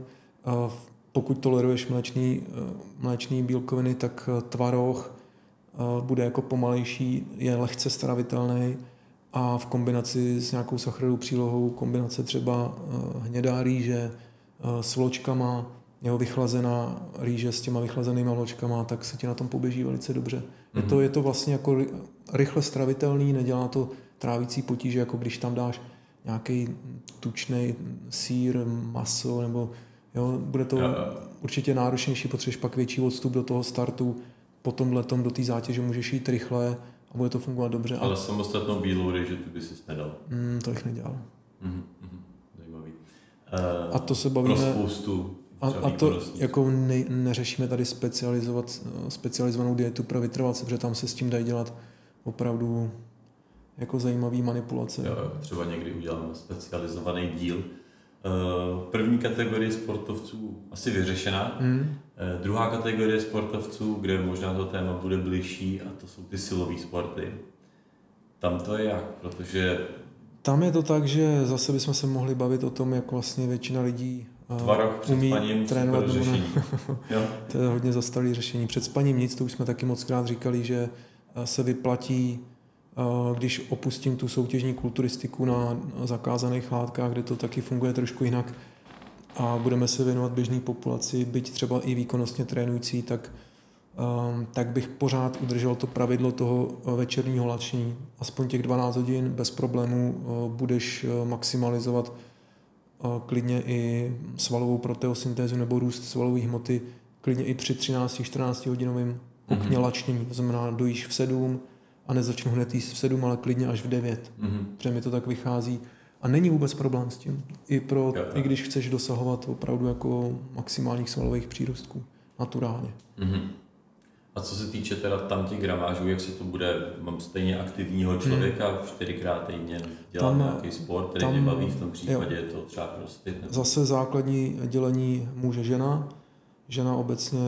Pokud toleruješ mléčný, mléčný bílkoviny, tak tvaroh bude jako pomalejší, je lehce stravitelný a v kombinaci s nějakou sacharidovou přílohou, kombinace třeba hnědá rýže s vločkama, jeho vychlazená rýže s těma vychlazenýma vločkama, tak se ti na tom poběží velice dobře. Mm-hmm. Je to, je to vlastně jako rychle stravitelný, nedělá to trávící potíže, jako když tam dáš nějaký tučný sýr, maso, nebo jo, bude to určitě náročnější, potřebuješ pak větší odstup do toho startu, potom letom do té zátěže můžeš jít rychle a bude to fungovat dobře. Ale samostatnou bílou rýži tu by si nedal? Mm, to bych nedělal. Mm-hmm. Zajímavý. Uh, a to se bavíme... Pro spoustu A, a to jako ne, neřešíme tady specializovat, specializovanou dietu pro vytrvalce, protože tam se s tím dají dělat opravdu jako zajímavý manipulace. Jo, třeba někdy uděláme specializovaný díl. První kategorie sportovců asi vyřešená. Hmm. Druhá kategorie sportovců, kde možná to téma bude bližší, a to jsou ty silové sporty. Tam to je jak? Protože... Tam je to tak, že zase bychom se mohli bavit o tom, jak vlastně většina lidí Tvaroh před umí spaním, trénovat super řešení. Jo. To je hodně zastarý řešení. Před spaním nic, to už jsme taky mockrát říkali, že se vyplatí, když opustím tu soutěžní kulturistiku na zakázaných látkách, kde to taky funguje trošku jinak a budeme se věnovat běžné populaci, byť třeba i výkonnostně trénující, tak, tak bych pořád udržel to pravidlo toho večerního lačení. Aspoň těch dvanáct hodin bez problémů budeš maximalizovat klidně i svalovou proteosyntézu nebo růst svalové hmoty, klidně i při třináct čtrnáct hodinovém okně mm-hmm. lačnění. To znamená, dojíš v sedm a nezačnu hned jíst v sedm, ale klidně až v devět. Mm-hmm. Protože mi to tak vychází. A není vůbec problém s tím. I, pro, jo, jo. i když chceš dosahovat opravdu jako maximálních svalových přírůstků. Naturálně. Mm-hmm. A co se týče teda tam těch gramážů, jak se to bude, mám stejně aktivního člověka, hmm. čtyřikrát týdně dělat tam, nějaký sport, který mě baví, v tom případě je to třeba prostě. Zase základní dělení muže-žena. Žena obecně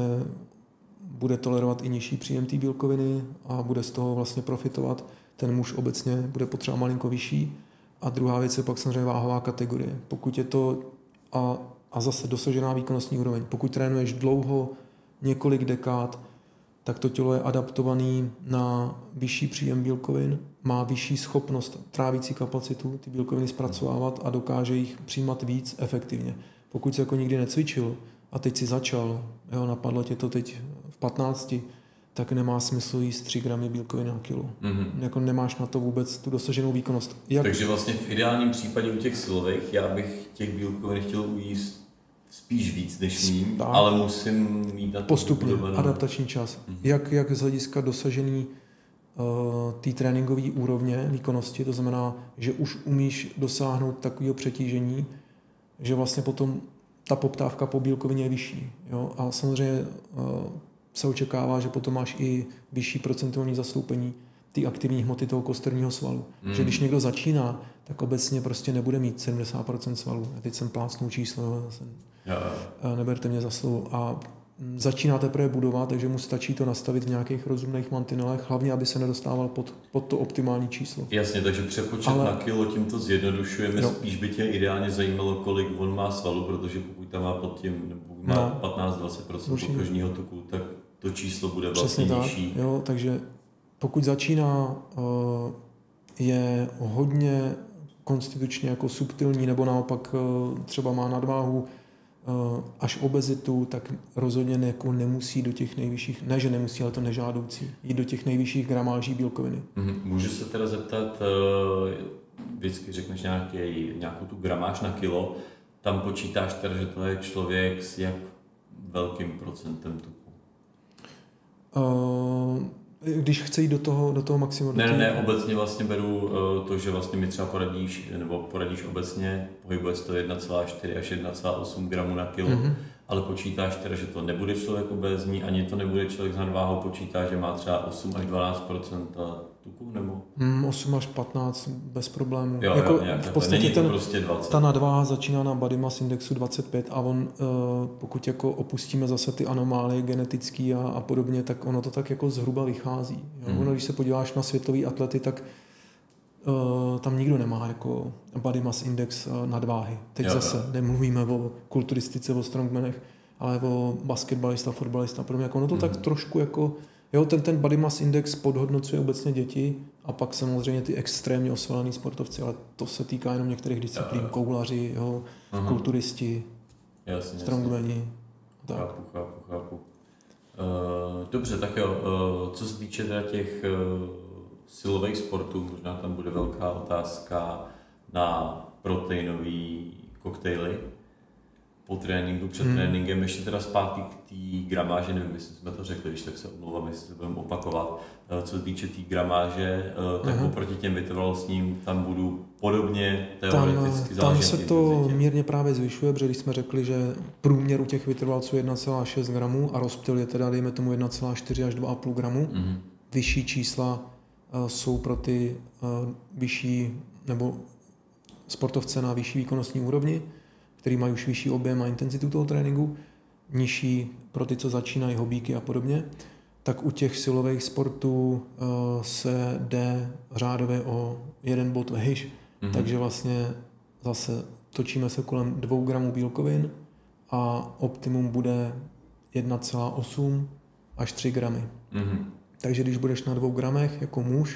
bude tolerovat i nižší příjem té bílkoviny a bude z toho vlastně profitovat. Ten muž obecně bude potřeba malinko vyšší. A druhá věc je pak samozřejmě váhová kategorie. Pokud je to a, a zase dosažená výkonnostní úroveň. Pokud trénuješ dlouho, několik dekád, tak to tělo je adaptované na vyšší příjem bílkovin, má vyšší schopnost trávící kapacitu ty bílkoviny zpracovávat a dokáže jich přijímat víc efektivně. Pokud jsi jako nikdy necvičil a teď si začal, jo, napadlo tě to teď v patnácti, tak nemá smysl jíst tři gramy bílkovin na kilo. Mm-hmm. Jako nemáš na to vůbec tu dosaženou výkonnost. Jak... Takže vlastně v ideálním případě u těch silových já bych těch bílkovin chtěl ujíst spíš víc než míň, ale musím mít na to postupně, adaptační čas. Mm-hmm. Jak, jak z hlediska dosažený uh, té tréninkové úrovně výkonnosti, to znamená, že už umíš dosáhnout takového přetížení, že vlastně potom ta poptávka po bílkovině je vyšší. Jo? A samozřejmě uh, se očekává, že potom máš i vyšší procentuální zastoupení té aktivní hmoty toho kosterního svalu. Mm. Že když někdo začíná, tak obecně prostě nebude mít sedmdesát procent svalů. A teď jsem plácnul číslo, jsem, yeah. neberte mě za slovo. A začíná teprve budovat, takže mu stačí to nastavit v nějakých rozumných mantinelech, hlavně, aby se nedostával pod, pod to optimální číslo. Jasně, takže přepočet Ale... na kilo tímto zjednodušujeme. No. Spíš by tě ideálně zajímalo, kolik on má svalu, protože pokud tam má pod tím, nebo má no. patnáct až dvacet procent kožního tuku, tak to číslo bude vlastně nižší. Jo, takže pokud začíná, je hodně konstitučně jako subtilní, nebo naopak třeba má nadváhu až obezitu, tak rozhodně jako nemusí do těch nejvyšších, ne že nemusí, ale to nežádoucí, jít do těch nejvyšších gramáží bílkoviny. Můžu se teda zeptat, vždycky řekneš nějaký, nějakou tu gramáž na kilo, tam počítáš teda, že to je člověk s jak velkým procentem tuku? Uh, když chce jít do toho, do toho maxima. Ne, ne, obecně vlastně beru uh, to, že vlastně mi třeba poradíš, nebo poradíš obecně, pohybuje se to jedna celá čtyři až jedna celá osm gramů na kilo, mm-hmm. ale počítáš teda, že to nebude člověk obézní, ani to nebude člověk s nadváhou, počítáš, že má třeba osm až dvanáct procent tuku, nebo? Mm, osm až patnáct bez problémů. Jo, jako jo, v podstatě ten, prostě ta nadváha začíná na body mass indexu dvacet pět a on, uh, pokud jako opustíme zase ty anomálie genetické a, a podobně, tak ono to tak jako zhruba vychází. Jo? Mm. Ono, když se podíváš na světový atlety, tak uh, tam nikdo nemá jako body mass index uh, nadváhy. Teď jo, zase jo. nemluvíme o kulturistice, o strongmanech, ale o basketbalista, fotbalista, podobně. Jako ono to mm. tak trošku jako jo, ten, ten body mass index podhodnocuje obecně děti a pak samozřejmě ty extrémně osvalený sportovci, ale to se týká jenom některých disciplín, koulaři, jo, uh-huh. kulturisti, jasně, strongmani. Chápu, chápu, chápu. Uh, dobře, tak jo, uh, co se týče teda těch uh, silových sportů, možná tam bude velká otázka na proteinový koktejly po tréninku, před hmm. tréninkem, ještě teda zpátky k té gramáže, nevím, jestli jsme to řekli, když tak se omlouvám, jestli se budeme opakovat. Co se týče té tý gramáže, tak uh-huh. oproti těm vytrvalostním tam budu podobně teoreticky Tam, tam se to intenzitě. Mírně právě zvyšuje, protože když jsme řekli, že průměr u těch vytrvalců je jedna celá šest gramů a rozptyl je teda, dejme tomu, jedna celá čtyři až dva a půl gramu. Uh-huh. Vyšší čísla uh, jsou pro ty uh, vyšší, nebo sportovce na vyšší výkonnostní úrovni, který mají už vyšší objem a intenzitu toho tréninku, nižší pro ty, co začínají hobíky a podobně, tak u těch silových sportů uh, se jde řádově o jeden bod vejš, mm-hmm. takže vlastně zase točíme se kolem dvou gramů bílkovin a optimum bude jedna celá osm až tři gramy. Mm-hmm. Takže když budeš na dvou gramech jako muž,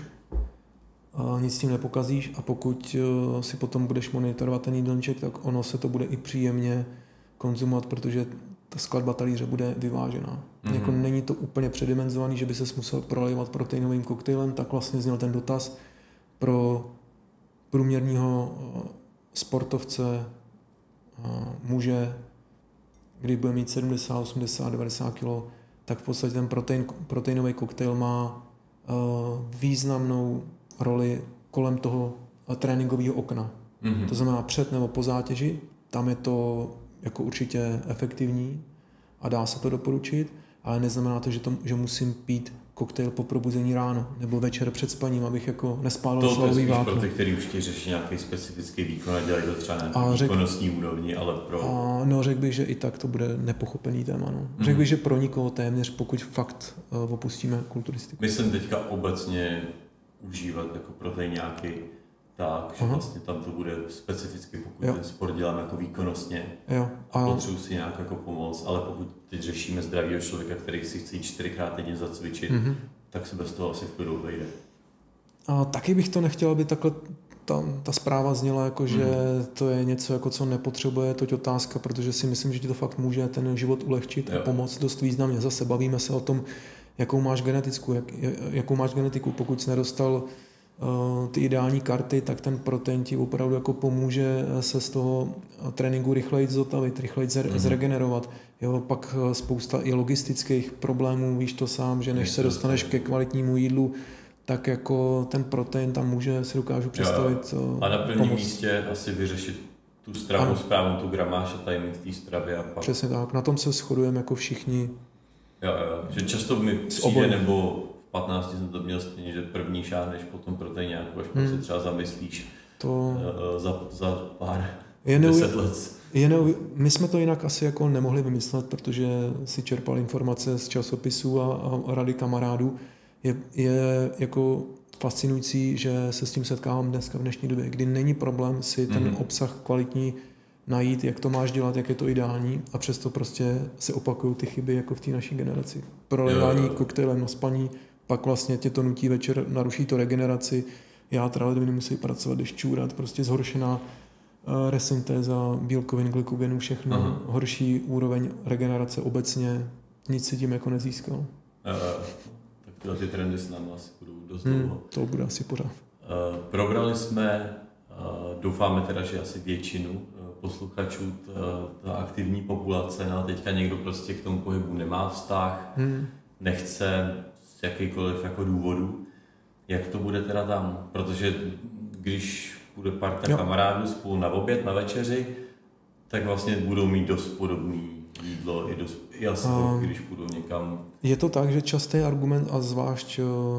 a nic s tím nepokazíš a pokud si potom budeš monitorovat ten jídelníček, tak ono se to bude i příjemně konzumovat, protože ta skladba talíře bude vyvážená. Mm-hmm. Jako není to úplně předimenzovaný, že by ses musel prolejvat proteinovým koktejlem, tak vlastně zněl ten dotaz pro průměrného sportovce muže, kdy bude mít sedmdesát, osmdesát, devadesát kilo, tak v podstatě ten protein, proteinový koktejl má významnou roli kolem toho tréninkového okna. Mm-hmm. To znamená před nebo po zátěži, tam je to jako určitě efektivní a dá se to doporučit, ale neznamená to, že, to, že musím pít koktejl po probuzení ráno nebo večer před spaním, abych jako nespálil svalový vákuum. To je spíš pro ty, který už ti řeší nějaký specifický výkon a dělají to třeba na výkonnostní úrovni, ale pro... A, no řekl bych, že i tak to bude nepochopený téma. No. Mm-hmm. Řekl bych, že pro nikoho téměř, pokud fakt uh, opustíme kulturistiku. Myslím teďka obecně užívat jako protein nějaký tak, že vlastně tam to bude specificky, pokud jo. ten sport dělám jako výkonnostně, jo. A potřebuji si nějak jako pomoct, ale pokud teď řešíme zdravýho člověka, který si chce jít čtyřikrát týdně zacvičit, mm-hmm. tak se bez toho asi v klidu vejde. A taky bych to nechtěl, aby takhle ta, ta zpráva zněla, jako, že mm. to je něco, jako, co nepotřebuje, toť otázka, protože si myslím, že ti to fakt může ten život ulehčit jo. a pomoct dost významně. Zase bavíme se o tom, jakou máš genetickou, jak, jakou máš genetiku. Pokud jsi nedostal uh, ty ideální karty, tak ten protein ti opravdu jako pomůže se z toho tréninku rychleji zotavit, rychleji mm. zregenerovat. Jo, pak spousta i logistických problémů, víš to sám, že než se dostaneš ke kvalitnímu jídlu, tak jako ten protein tam může, si dokážu představit. Jo, a na prvním místě asi vyřešit tu stravu, správnou tu gramáž a timing té stravy. A pak... Přesně tak, na tom se shodujeme jako všichni. Jo, jo, že často mi přijde, nebo v patnácti jsem to měl stejně, že první šáhneš potom protein nějakou, až hmm. pak se třeba zamyslíš to... za, za pár je deset let. Je neuj... My jsme to jinak asi jako nemohli vymyslet, protože si čerpal informace z časopisů a, a rady kamarádů. Je, je jako fascinující, že se s tím setkávám dneska v dnešní době, kdy není problém si ten mm-hmm. obsah kvalitní najít, jak to máš dělat, jak je to ideální a přesto prostě se opakují ty chyby jako v té naší generaci. Prolevání koktejlem na spaní, pak vlastně tě to nutí večer, naruší to regeneraci, játra ledviny musí pracovat, jdeš čůrat, prostě zhoršená uh, resyntéza bílkovin, glykogenu, všechno, Aha. horší úroveň regenerace obecně, nic si tím jako nezískal. Uh. Tyhle ty trendy s námi asi budou dost hmm, dlouho. To bude asi pořád. Uh, probrali jsme, uh, doufáme teda, že asi většinu uh, posluchačů, t, ta aktivní populace, no a teďka někdo prostě k tomu pohybu nemá vztah, hmm. nechce z jakýkoliv jako důvodu. Jak to bude teda tam? Protože když bude parta jo. kamarádů spolu na oběd, na večeři, tak vlastně budou mít dost podobný jídlo i, dost, i asi um, to, když půjdou někam. Je to tak, že častý argument a zvlášť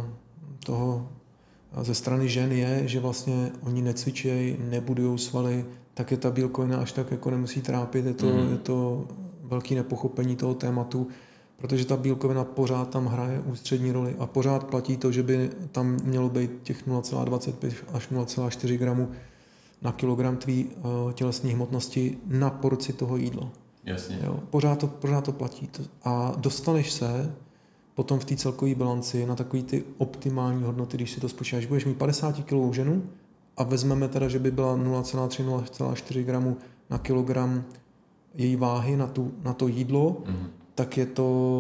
toho ze strany žen je, že vlastně oni necvičejí, nebudují svaly, tak je ta bílkovina až tak jako nemusí trápit. Je to, mm. je to velké nepochopení toho tématu, protože ta bílkovina pořád tam hraje ústřední roli a pořád platí to, že by tam mělo být těch nula celá dvacet pět až nula celá čtyři gramů na kilogram tvý tělesné hmotnosti na porci toho jídla. Jasně. Jo, pořád, to, pořád to platí. A dostaneš se potom v té celkové bilanci na takový ty optimální hodnoty, když si to spočítáš. Budeš mít padesátikilovou ženu a vezmeme teda, že by byla nula celá tři až nula celá čtyři gramů na kilogram její váhy na, tu, na to jídlo, mm-hmm. tak je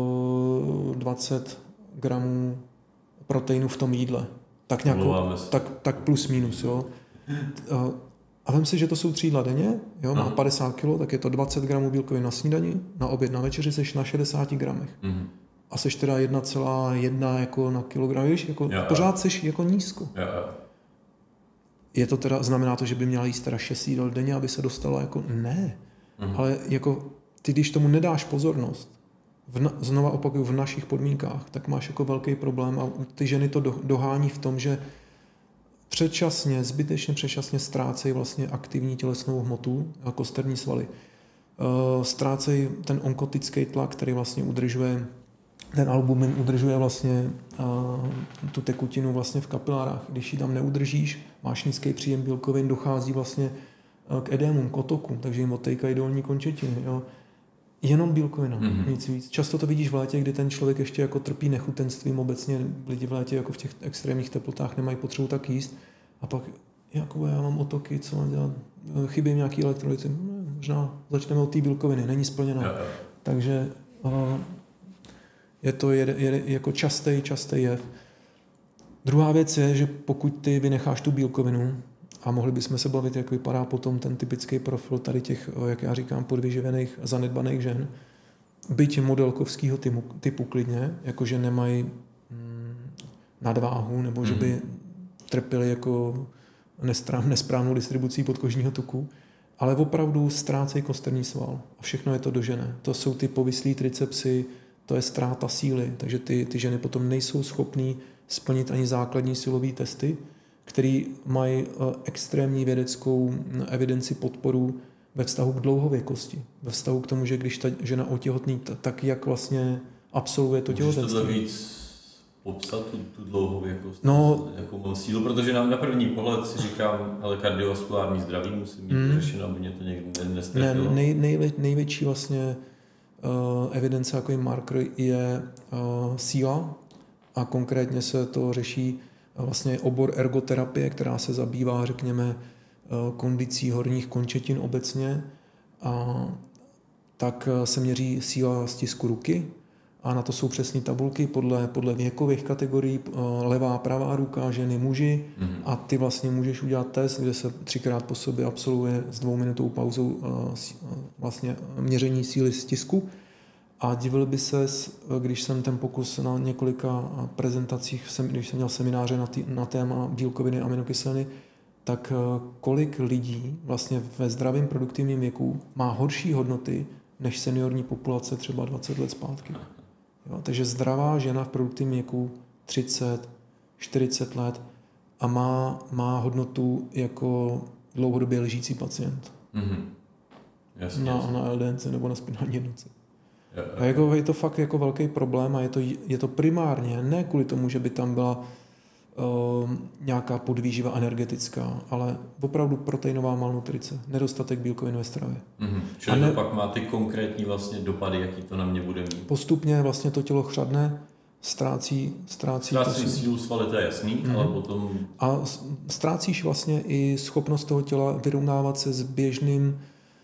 to dvacet gramů proteinu v tom jídle. Tak, nějakou, tak, tak plus minus. Jo. A vem si, že to jsou tři jídla denně, jo, má uh-huh. padesát kilo, tak je to dvacet gramů bílkovin na snídani, na oběd, na večeři seš na šedesáti gramech. Uh-huh. A seš teda jedna celá jedna jako na kilogram, víš, jako jo, pořád seš jako nízko. Jo, jo. Je to teda, znamená to, že by měla jíst teda šest jídel denně, aby se dostala jako, ne. Uh-huh. Ale jako ty, když tomu nedáš pozornost, v na, znova opakuju, v našich podmínkách, tak máš jako velký problém a ty ženy to do, dohání v tom, že předčasně, zbytečně předčasně ztrácejí vlastně aktivní tělesnou hmotu a kosterní svaly. Ztrácejí ten onkotický tlak, který vlastně udržuje, ten albumin udržuje vlastně tu tekutinu vlastně v kapilárách. Když ji tam neudržíš, máš nízký příjem bílkovin, dochází vlastně k edémům, k otoku, takže jim odtékají dolní končetiny. Jo. Jenom bílkovina, mm-hmm. nic víc. Často to vidíš v létě, kdy ten člověk ještě jako trpí nechutenstvím obecně. Lidi v létě jako v těch extrémních teplotách nemají potřebu tak jíst. A pak, jako já mám otoky, co mám dělat? Chybí nějaký elektrolyty. No, možná začneme od té bílkoviny, není splněná. Jo, jo. Takže uh, je to je, je, jako častý, častý jev. Druhá věc je, že pokud ty vynecháš tu bílkovinu, a mohli bychom se bavit, jak vypadá potom ten typický profil tady těch, jak já říkám, podvyživených, zanedbaných žen. Byť modelkovského typu, typu klidně, jakože nemají mm, nadváhu, nebo mm. že by trpěli jako nestráv, nesprávnou distribucí podkožního tuku, ale opravdu ztrácejí kosterní sval. A všechno je to dožené. To jsou ty povislí tricepsy, to je ztráta síly, takže ty, ty ženy potom nejsou schopný splnit ani základní silové testy, který mají extrémní vědeckou evidenci podporu ve vztahu k dlouhověkosti. Ve vztahu k tomu, že když ta žena otěhotní, tak jak vlastně absolvuje to těhotenství. Můžeš tohle víc popsat tu, tu dlouhověkost, no, jakou sílu, protože na, na první pohled si říkám, ale kardiovaskulární zdraví musím mít mm. řešeno, aby mě to někdy nestrefilo. Ne, nej, nejvě, největší vlastně uh, evidence jako marker je uh, síla a konkrétně se to řeší uh, vlastně obor ergoterapie, která se zabývá, řekněme, uh, kondicí horních končetin obecně, a tak uh, se měří síla stisku ruky. A na to jsou přesné tabulky podle, podle věkových kategorií, levá, pravá ruka, ženy, muži. Mm-hmm. A ty vlastně můžeš udělat test, kde se třikrát po sobě absolvuje s dvouminutovou pauzou vlastně měření síly stisku. A divil by ses, když jsem ten pokus na několika prezentacích, když jsem měl semináře na, tý, na téma bílkoviny a aminokyseliny, tak kolik lidí vlastně ve zdravém produktivním věku má horší hodnoty než seniorní populace třeba dvacet let zpátky. Jo, takže zdravá žena v produktivním věku třicet, čtyřicet let a má, má hodnotu jako dlouhodobě ležící pacient. Mm-hmm. Jasně, na, jasně. na el dé en cé nebo na spinální jednotce. A jako, je to fakt jako velký problém a je to, je to primárně ne kvůli tomu, že by tam byla uh, nějaká podvýživa energetická, ale opravdu proteinová malnutrice, nedostatek bílkovin ve stravě. Mm-hmm. Čili ne, to pak má ty konkrétní vlastně dopady, jaký to na mě bude mít. Postupně vlastně to tělo chřadne, ztrácí ztrácí, ztrácí sílu svaly, to je jasný, mm-hmm. ale potom... A ztrácíš vlastně i schopnost toho těla vyrovnávat se s běžným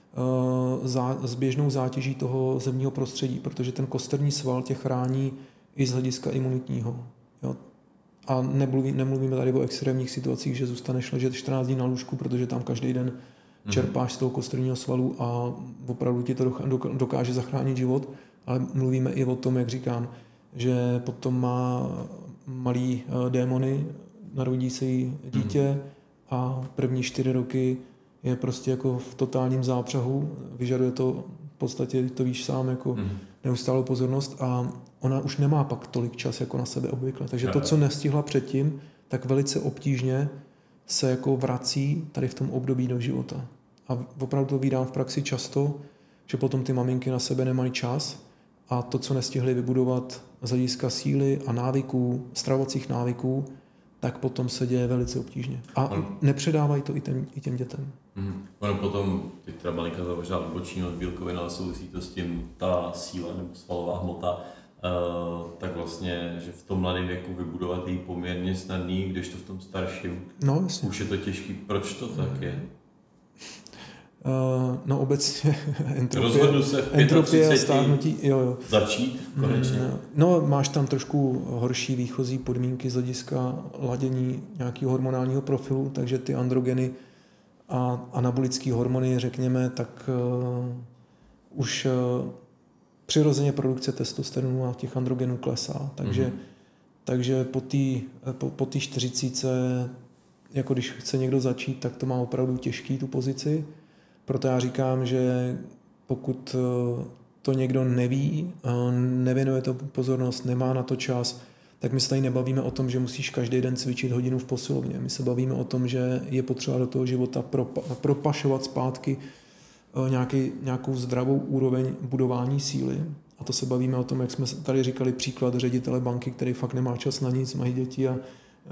s běžnou zátěží toho zemního prostředí, protože ten kosterní sval tě chrání i z hlediska imunitního. Jo? A nemluví, nemluvíme tady o extrémních situacích, že zůstaneš ležet čtrnáct dní na lůžku, protože tam každý den čerpáš z toho kosterního svalu a opravdu ti to dokáže zachránit život, ale mluvíme i o tom, jak říkám, že potom má malý démony, narodí se jí dítě a první čtyři roky je prostě jako v totálním zápřahu, vyžaduje to v podstatě, to víš sám, jako mm. neustálou pozornost a ona už nemá pak tolik čas jako na sebe obvykle. Takže to, co nestihla předtím, tak velice obtížně se jako vrací tady v tom období do života. A opravdu to vídám v praxi často, že potom ty maminky na sebe nemají čas a to, co nestihly vybudovat z hlediska síly a návyků, stravovacích návyků, tak potom se děje velice obtížně. A on, nepředávají to i, ten, i těm dětem. Mm, ono potom, teď teda malinka to možná odbočí od bílkovin, ale souvisí to s tím ta síla nebo svalová hmota, uh, tak vlastně, že v tom mladém věku vybudovat ji poměrně snadný, když to v tom starším no, už je to těžký. Proč to tak je? Uh, no obecně entropie, rozhodnu se v entropie a stárnutí, jo, jo. začít konečně. Mm, no, máš tam trošku horší výchozí podmínky z hlediska ladění nějakého hormonálního profilu, takže ty androgeny a anabolické hormony, řekněme, tak uh, už uh, přirozeně produkce testosteronu a těch androgenů klesá, takže, mm. takže po té po, po čtyřicítce, jako když chce někdo začít, tak to má opravdu těžký tu pozici. Proto já říkám, že pokud to někdo neví, nevěnuje to pozornost, nemá na to čas, tak my se tady nebavíme o tom, že musíš každý den cvičit hodinu v posilovně. My se bavíme o tom, že je potřeba do toho života propa- propašovat zpátky nějaký, nějakou zdravou úroveň budování síly. A to se bavíme o tom, jak jsme tady říkali příklad ředitele banky, který fakt nemá čas na nic, mají děti a, a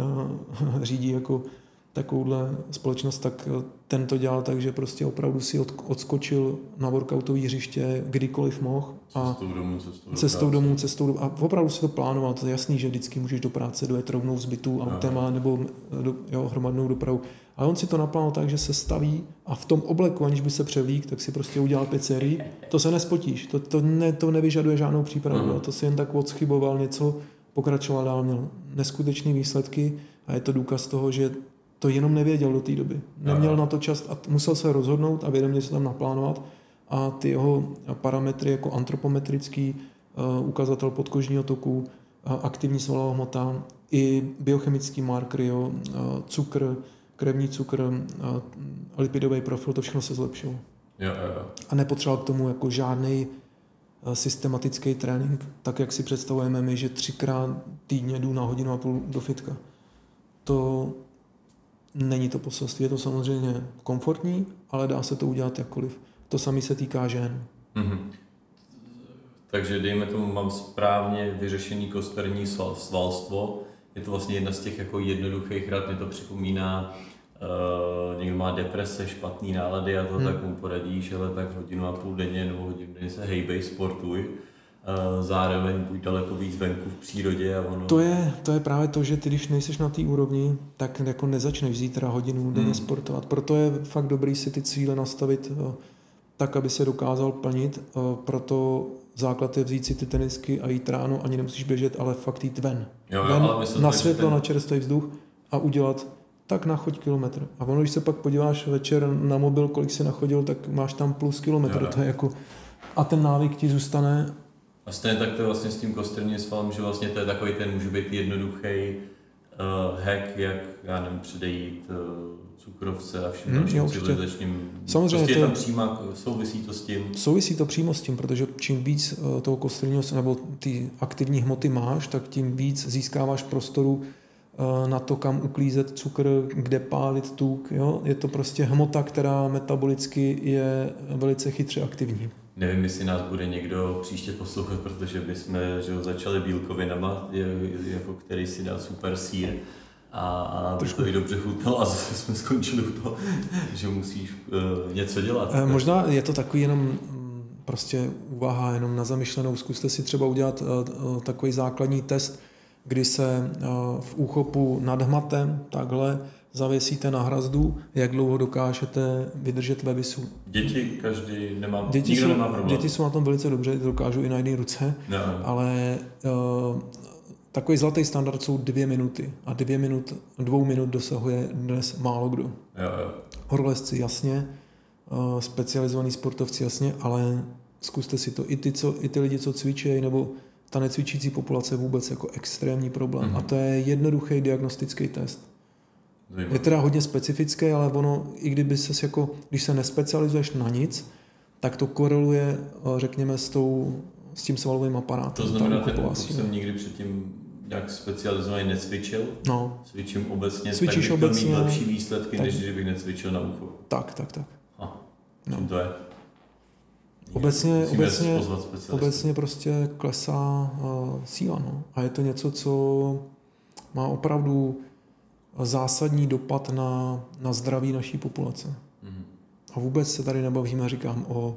řídí jako takovouhle společnost, tak ten to dělal tak, že prostě opravdu si odskočil na workoutový hřiště kdykoliv mohl. A cestou domů, cestou, cestou domů, cestou domů. A opravdu si to plánoval. To je jasný, že vždycky můžeš do práce dojet rovnou vzbytu autem nebo do, jo, hromadnou dopravu. Ale on si to naplánoval tak, že se staví a v tom obleku, aniž by se převlík, tak si prostě udělal pět sérií. To se nespotíš. To, to, ne, to nevyžaduje žádnou přípravu. Uh-huh. To si jen tak odschyboval něco, pokračoval dál, měl neskutečné výsledky a je to důkaz toho, že to jenom nevěděl do té doby. Neměl na to čas a musel se rozhodnout a vědomě se tam naplánovat a ty jeho parametry jako antropometrický uh, ukazatel podkožního toku, uh, aktivní svalová hmota i biochemický marker, jo, uh, cukr, krevní cukr, uh, lipidový profil, to všechno se zlepšilo. Jo, jo, jo. A nepotřeboval k tomu jako žádný uh, systematický trénink, tak jak si představujeme my, že třikrát týdně jdu na hodinu a půl do fitka. To není to poselství, je to samozřejmě komfortní, ale dá se to udělat jakkoliv. To samé se týká žen. Mm-hmm. Takže dejme tomu, mám správně vyřešený kosterní svalstvo. Je to vlastně jedna z těch jako jednoduchých rad, mě to připomíná, uh, někdo má deprese, špatný nálady a to hmm. tak mu poradíš, ale tak hodinu a půl denně nebo hodinu denně se hejbej, sportuj. Uh, zároveň buď daleko víc venku v přírodě a ono... To je, to je právě to, že ty, když nejseš na té úrovni, tak jako nezačneš zítra hodinu denně hmm. sportovat. Proto je fakt dobrý si ty cíle nastavit uh, tak, aby se dokázal plnit. Uh, proto základ je vzít si ty tenisky a jít ráno, ani nemusíš běžet, ale fakt jít ven. Jo, ven jo, ale na světlo, ten... na čerstvý vzduch a udělat tak nachoď kilometr. A ono, když se pak podíváš večer na mobil, kolik si nachodil, tak máš tam plus kilometr. To je jako... A ten návyk ti zůstane. A stejně tak to je vlastně s tím kosterním svalem, že vlastně to je takový ten, může být jednoduchý uh, hack, jak, já nevím, předejít uh, cukrovce a všem dalším hmm, civilizačním. Samozřejmě prostě to je tam přímá, souvisí to s tím. Souvisí to přímo s tím, protože čím víc uh, toho kosterního nebo ty aktivní hmoty máš, tak tím víc získáváš prostoru uh, na to, kam uklízet cukr, kde pálit tuk. Jo? Je to prostě hmota, která metabolicky je velice chytře aktivní. Nevím, jestli nás bude někdo příště poslouchat, protože bychom že ho, začali bílkovinama, jako který si dá super sýr a, a to i dobře chutnal a zase jsme skončili u toho, že musíš uh, něco dělat. E, možná je to takový jenom prostě úvaha, jenom na zamyšlenou. Zkuste si třeba udělat uh, takový základní test, kdy se uh, v úchopu nad hmatem takhle zavěsíte na hrazdu, jak dlouho dokážete vydržet ve visu. Děti, každý nemá, děti nikdo jsou, nemá problém. Děti jsou na tom velice dobře, dokážou i na jedné ruce, no. ale uh, takový zlatý standard jsou dvě minuty a dvě minut, dvou minut dosahuje dnes málo kdo. Jo, jo. Horolezci jasně, uh, specializovaní sportovci jasně, ale zkuste si to. I ty, co, i ty lidi, co cvičí, nebo ta necvičící populace je vůbec jako extrémní problém. Mm-hmm. A to je jednoduchý diagnostický test. Zajímavé. Je teda hodně specifické, ale ono, i kdyby ses jako, když se nespecializuješ na nic, tak to koreluje, řekněme, s, tou, s tím svalovým aparátem. To znamená, že ten jsem nikdy předtím nějak specializovaný necvičil. No. Cvičím obecně, Cvičíš tak bych obecně, mít lepší výsledky, tak. než kdybych necvičil na ucho. Tak, tak, tak. A, no. čím to je? Obecně, obecně, obecně prostě klesá uh, síla. No. A je to něco, co má opravdu zásadní dopad na, na zdraví naší populace. Mm-hmm. A vůbec se tady nebavíme, říkám, o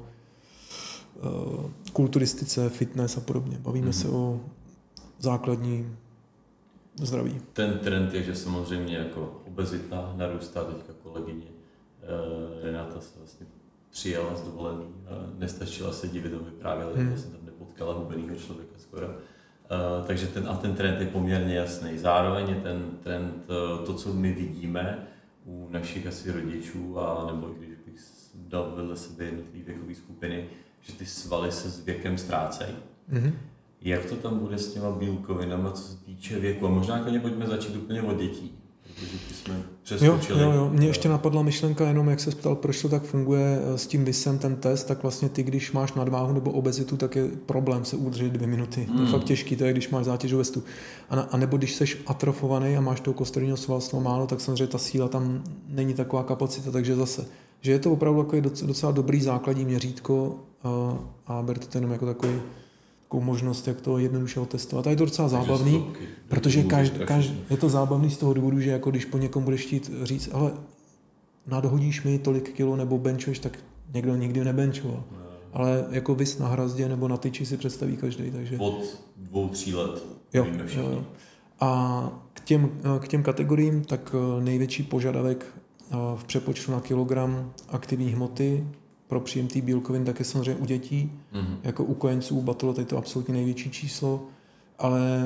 uh, kulturistice, fitness a podobně. Bavíme mm-hmm. se o základní zdraví. Ten trend je, že samozřejmě jako obezita narůstá. Teďka kolegyně uh, Renata se vlastně přijela z dovolený a nestačila se divit, aby vyprávěla, mm. že jsem tam nepotkala hubenýho člověka skoro. Uh, takže ten, a ten trend je poměrně jasný. Zároveň je ten trend, uh, to, co my vidíme u našich asi rodičů, a nebo když bych dal vedle sebe jednotlivé věkové skupiny, že ty svaly se s věkem ztrácejí. Mm-hmm. Jak to tam bude s těma bílkovinama, co se týče věku? A možná klidně pojďme začít úplně od dětí, protože ty jsme přeskočili. Jo, jo, jo. Mně ještě napadla myšlenka jenom, jak se ptal, proč to tak funguje s tím visem, ten test, tak vlastně ty, když máš nadváhu nebo obezitu, tak je problém se udržet dvě minuty. Hmm. To je fakt těžký, to je, když máš zátěžovou vestu. A, na, a nebo když jsi atrofovaný a máš toho kosterního svalstva málo, tak samozřejmě ta síla tam není taková kapacita, takže zase, že je to opravdu takový docela dobrý základní měřítko a, a berte to jenom jako takový možnost, jak to jednoduše otestovat. A je to docela zábavný, stopky, protože každý, každý, je to zábavný z toho důvodu, že jako když po někom budeš chtít říct, ale nadhodíš mi tolik kilo nebo benchuješ, tak někdo nikdy nebenčoval. Ne. Ale jako vis na hrazdě nebo na tyči si představí každý. Takže... Od dvou, tří let. Jo, jo. A k těm, k těm kategoriím, tak největší požadavek v přepočtu na kilogram aktivní hmoty pro příjem té bílkovin, tak je samozřejmě u dětí, mm-hmm. jako u kojenců, u batolot je to absolutně největší číslo, ale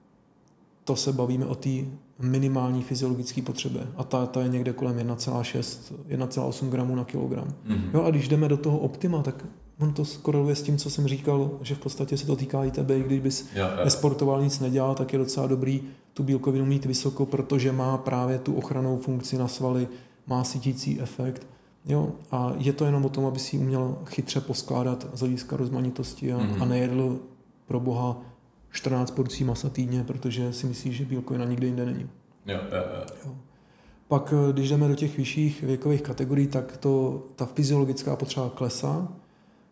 to se bavíme o té minimální fyziologické potřebě a ta, ta je někde kolem jedna celá šest, jedna celá osm gramů na kilogram. Mm-hmm. Jo, a když jdeme do toho optima, tak on to koreluje s tím, co jsem říkal, že v podstatě se to týká i tebe, i když bys ja, ja. nesportoval, nic nedělal, tak je docela dobrý tu bílkovinu mít vysoko, protože má právě tu ochrannou funkci na svaly, má sytící efekt. Jo, a je to jenom o tom, aby si uměl chytře poskládat z hlediska rozmanitosti a, mm-hmm. a nejedl pro boha čtrnáct porcí masa týdně, protože si myslíš, že bílkovina nikde jinde není. Jo, jo, jo. Jo. Pak, když jdeme do těch vyšších věkových kategorií, tak to, ta fyziologická potřeba klesá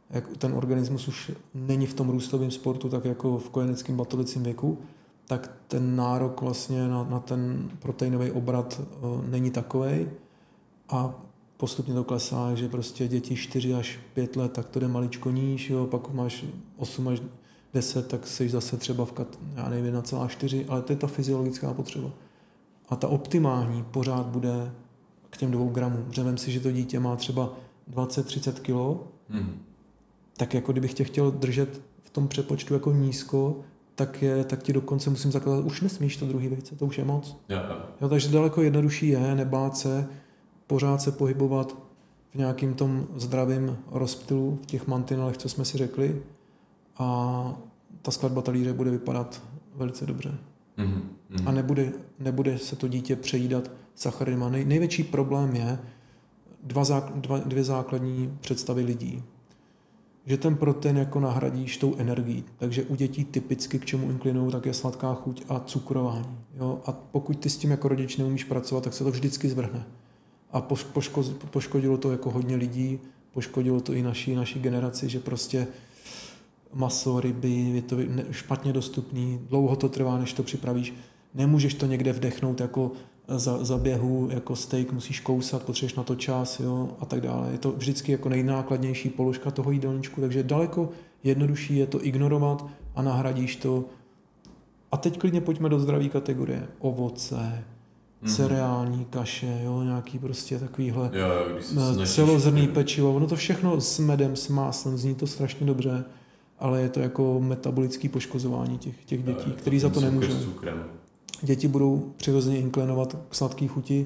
jak ten organismus už není v tom růstovém sportu, tak jako v kojeneckém batolicím věku, tak ten nárok vlastně na, na ten proteinový obrat uh, není takovej a postupně to klesá, že prostě děti čtyři až pět let, tak to jde maličko níž, jo, pak máš osm až deset, tak jsi zase třeba v kat, já nevím, jedna celá čtyři, ale to je ta fyziologická potřeba. A ta optimální pořád bude k těm dvou gramům. Vem si, že to dítě má třeba dvacet třicet kilo, hmm. tak jako kdybych tě chtěl držet v tom přepočtu jako nízko, tak, je, tak ti dokonce musím zakládat, už nesmíš to druhý vejce, to už je moc. Ja, ja. Jo, takže daleko jednodušší je nebát se, pořád se pohybovat v nějakým tom zdravém rozptylu, v těch mantinelech, co jsme si řekli, a ta skladba talíře bude vypadat velice dobře. Mm-hmm. A nebude, nebude se to dítě přejídat sacharidama. Nej, největší problém je dva, dva, dvě základní představy lidí. Že ten protein jako nahradíš tou energií. Takže u dětí typicky k čemu inklinují, tak je sladká chuť a cukrování. Jo? A pokud ty s tím jako rodič neumíš pracovat, tak se to vždycky zvrhne. A poško, poškodilo to jako hodně lidí, poškodilo to i naší, naší generaci, že prostě maso, ryby, je to špatně dostupný, dlouho to trvá, než to připravíš. Nemůžeš to někde vdechnout jako za, za běhu, jako steak, musíš kousat, potřebuješ na to čas, jo, a tak dále. Je to vždycky jako nejnákladnější položka toho jídelníčku, takže daleko jednodušší je to ignorovat a nahradíš to. A teď klidně pojďme do zdraví kategorie. Ovoce, mm. cereální kaše, jo, nějaký prostě takovýhle jo, jo, celozrnný pečivo. Ono to všechno s medem, s máslem, zní to strašně dobře, ale je to jako metabolické poškozování těch, těch dětí, který za to nemůžou. Děti budou přirozeně inklinovat k sladké chuti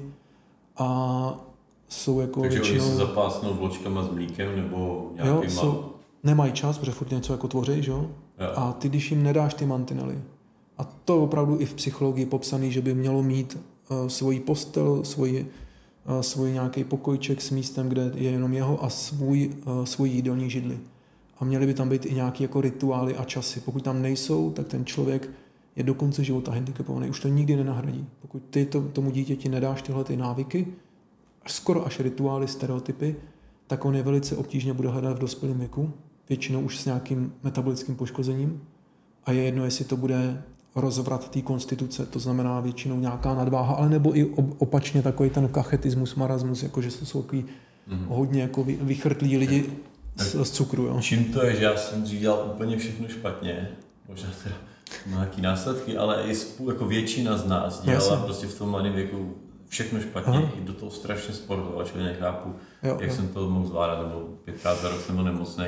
a jsou jako takže většinou... Takže oni se zapásnou vločkama s mlíkem nebo nějakým... Jo, jsou, nemají čas, protože furt něco jako tvoří, jo? Jo. A ty, když jim nedáš ty mantinely, a to je opravdu i v psychologii popsaný, že by mělo mít uh, svoji postel, svůj, uh, svůj nějaký pokojček s místem, kde je jenom jeho a svůj, uh, svůj jídelní židli. A měly by tam být i nějaké jako rituály a časy. Pokud tam nejsou, tak ten člověk je do konce života handicapovaný. Už to nikdy nenahradí. Pokud ty to, tomu dítěti nedáš tyhle ty návyky, skoro až rituály, stereotypy, tak on je velice obtížně bude hledat v dospělém věku, většinou už s nějakým metabolickým poškozením. A je jedno, jestli to bude rozvrat té konstituce, to znamená většinou nějaká nadváha, ale nebo i opačně takový ten kachetismus, marasmus, jakože to jsou takový mm-hmm. hodně jako vychrtlí lidi z, z cukru. Jo. Čím to je, že já jsem dřív dělal úplně všechno špatně, možná teda nějaký následky, ale i spů, jako většina z nás dělala prostě v tom mladém věku všechno špatně. Aha. I do toho strašně sportoval, čili nechápu, jo, jak jo. jsem to mohl zvládat, nebo pětkrát za rok jsem byl nemocnej.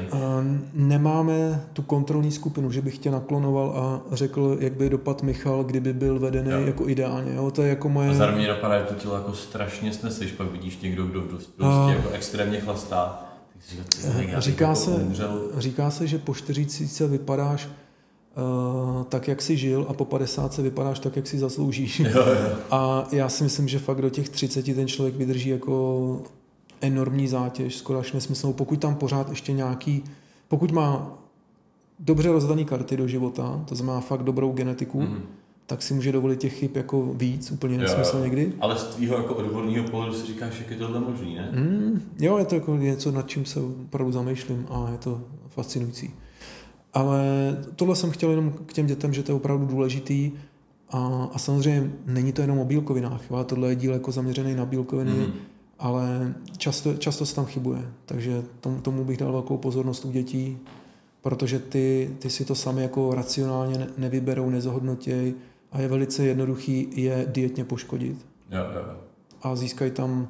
Nemáme tu kontrolní skupinu, že bych tě naklonoval a řekl, jak by dopadl Michal, kdyby byl vedený jo. jako ideálně. Jo, to je jako moje... A zároveň mě napadá, že to tělo jako strašně sneseš, pak vidíš někdo, kdo prostě jako extrémně chlastá. Říká, říká, se, říká se, že po čtyřicítce vypadáš Uh, tak, jak jsi žil a po padesátce vypadáš tak, jak si zasloužíš. Jo, jo. A já si myslím, že fakt do těch třiceti ten člověk vydrží jako enormní zátěž, skoro až nesmyslnou. Pokud tam pořád ještě nějaký, pokud má dobře rozdaný karty do života, to znamená fakt dobrou genetiku, mm-hmm. tak si může dovolit těch chyb jako víc, úplně nesmysl někdy. Ale z tvýho jako odborného pohledu si říkáš, jak je tohle možný, ne? Mm, jo, je to jako něco, nad čím se opravdu zamýšlím a je to fascinující. Ale tohle jsem chtěl jenom k těm dětem, že to je opravdu důležitý a, a samozřejmě není to jenom o bílkovinách, jo? Tohle je díl jako zaměřený na bílkoviny, mm. ale často, často se tam chybuje, takže tomu, tomu bych dal velkou pozornost u dětí, protože ty, ty si to sami jako racionálně nevyberou, nezohodnotěj a je velice jednoduchý je dietně poškodit. Jo, jo. A získají tam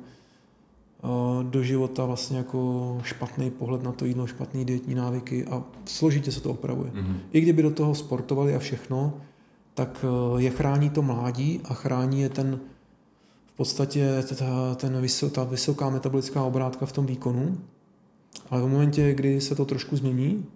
do života vlastně jako špatný pohled na to jídlo, špatný dietní návyky a složitě se to opravuje. Mm-hmm. I kdyby do toho sportovali a všechno, tak je chrání to mládí a chrání je ten v podstatě ta, ten vysok, ta vysoká metabolická obrátka v tom výkonu. Ale v momentě, kdy se to trošku změní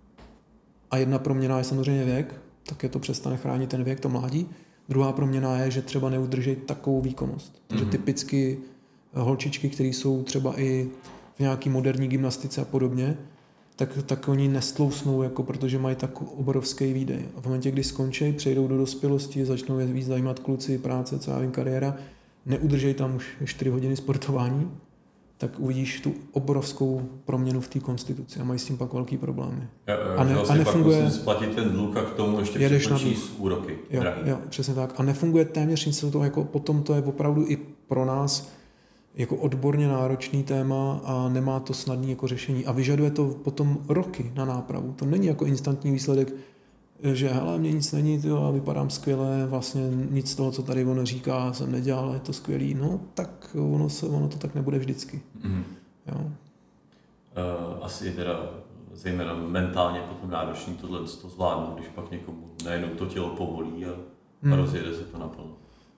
a jedna proměna je samozřejmě věk, tak je to přestane chránit ten věk, to mládí. Druhá proměna je, že třeba neudrží takovou výkonnost. Takže mm-hmm. typicky holčičky, které jsou třeba i v nějaký moderní gymnastice a podobně, tak, tak oni nestlousnou, jako protože mají tak obrovský výdej. A v momentě, kdy skončí, přejdou do dospělosti, začnou je víc zajímat kluci, práce, co já vím, kariéra, neudržej tam už čtyři hodiny sportování tak uvidíš tu obrovskou proměnu v té konstituci a mají s tím pak velký problémy. Jo, jo, a, ne, vlastně a nefunguje... Pak musím splatit ten dluh a k tomu ještě přepočíš úroky. Jo, jo, přesně tak. A nefunguje téměř nic, toho jako potom to je opravdu i pro nás jako odborně náročný téma a nemá to snadný jako řešení. A vyžaduje to potom roky na nápravu. To není jako instantní výsledek, že hele, mě nic není, tyjo, a vypadám skvěle, vlastně nic z toho, co tady ono říká, jsem nedělal, je to skvělý. No, tak ono, se, ono to tak nebude vždycky. Mm. Jo. Uh, asi teda zejména mentálně potom náročný tohle to zvládnout, když pak někomu najednou to tělo povolí a, mm. a rozjede se to naplno.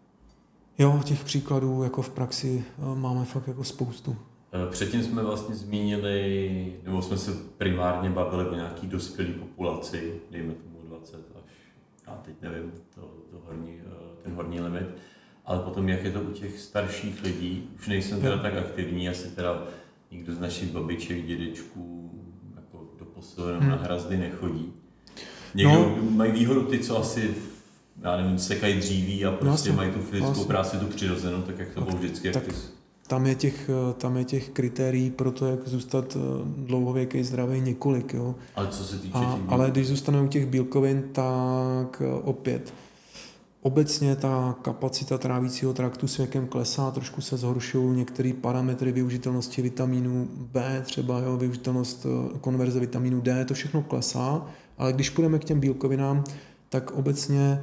Jo, těch příkladů jako v praxi máme fakt jako spoustu. Předtím jsme vlastně zmínili, nebo jsme se primárně bavili o nějaký dospělý populaci, dejme tomu dvacet až, já teď nevím, to, to horní, ten horní limit, ale potom jak je to u těch starších lidí, už nejsem teda tak aktivní, asi teda nikdo z našich babiček, dědečků jako do posilu hmm. na hrazdy nechodí. Někdo no. mají výhodu ty, co asi já nevím, sekají dříví a prostě no, mají tu fyzickou vlastně. práci, tu přirozenou, tak jak to bylo vždycky. Tak, tam, je těch, tam je těch kritérií pro to, jak zůstat dlouhověký zdravý několik. Jo. Ale co se týče a, těch Ale když zůstaneme u těch bílkovin, tak opět obecně ta kapacita trávicího traktu s věkem klesá, trošku se zhoršují některé parametry využitelnosti vitamínu B, třeba jo, využitelnost konverze vitamínu D, to všechno klesá, ale když půjdeme k těm bílkovinám, tak obecně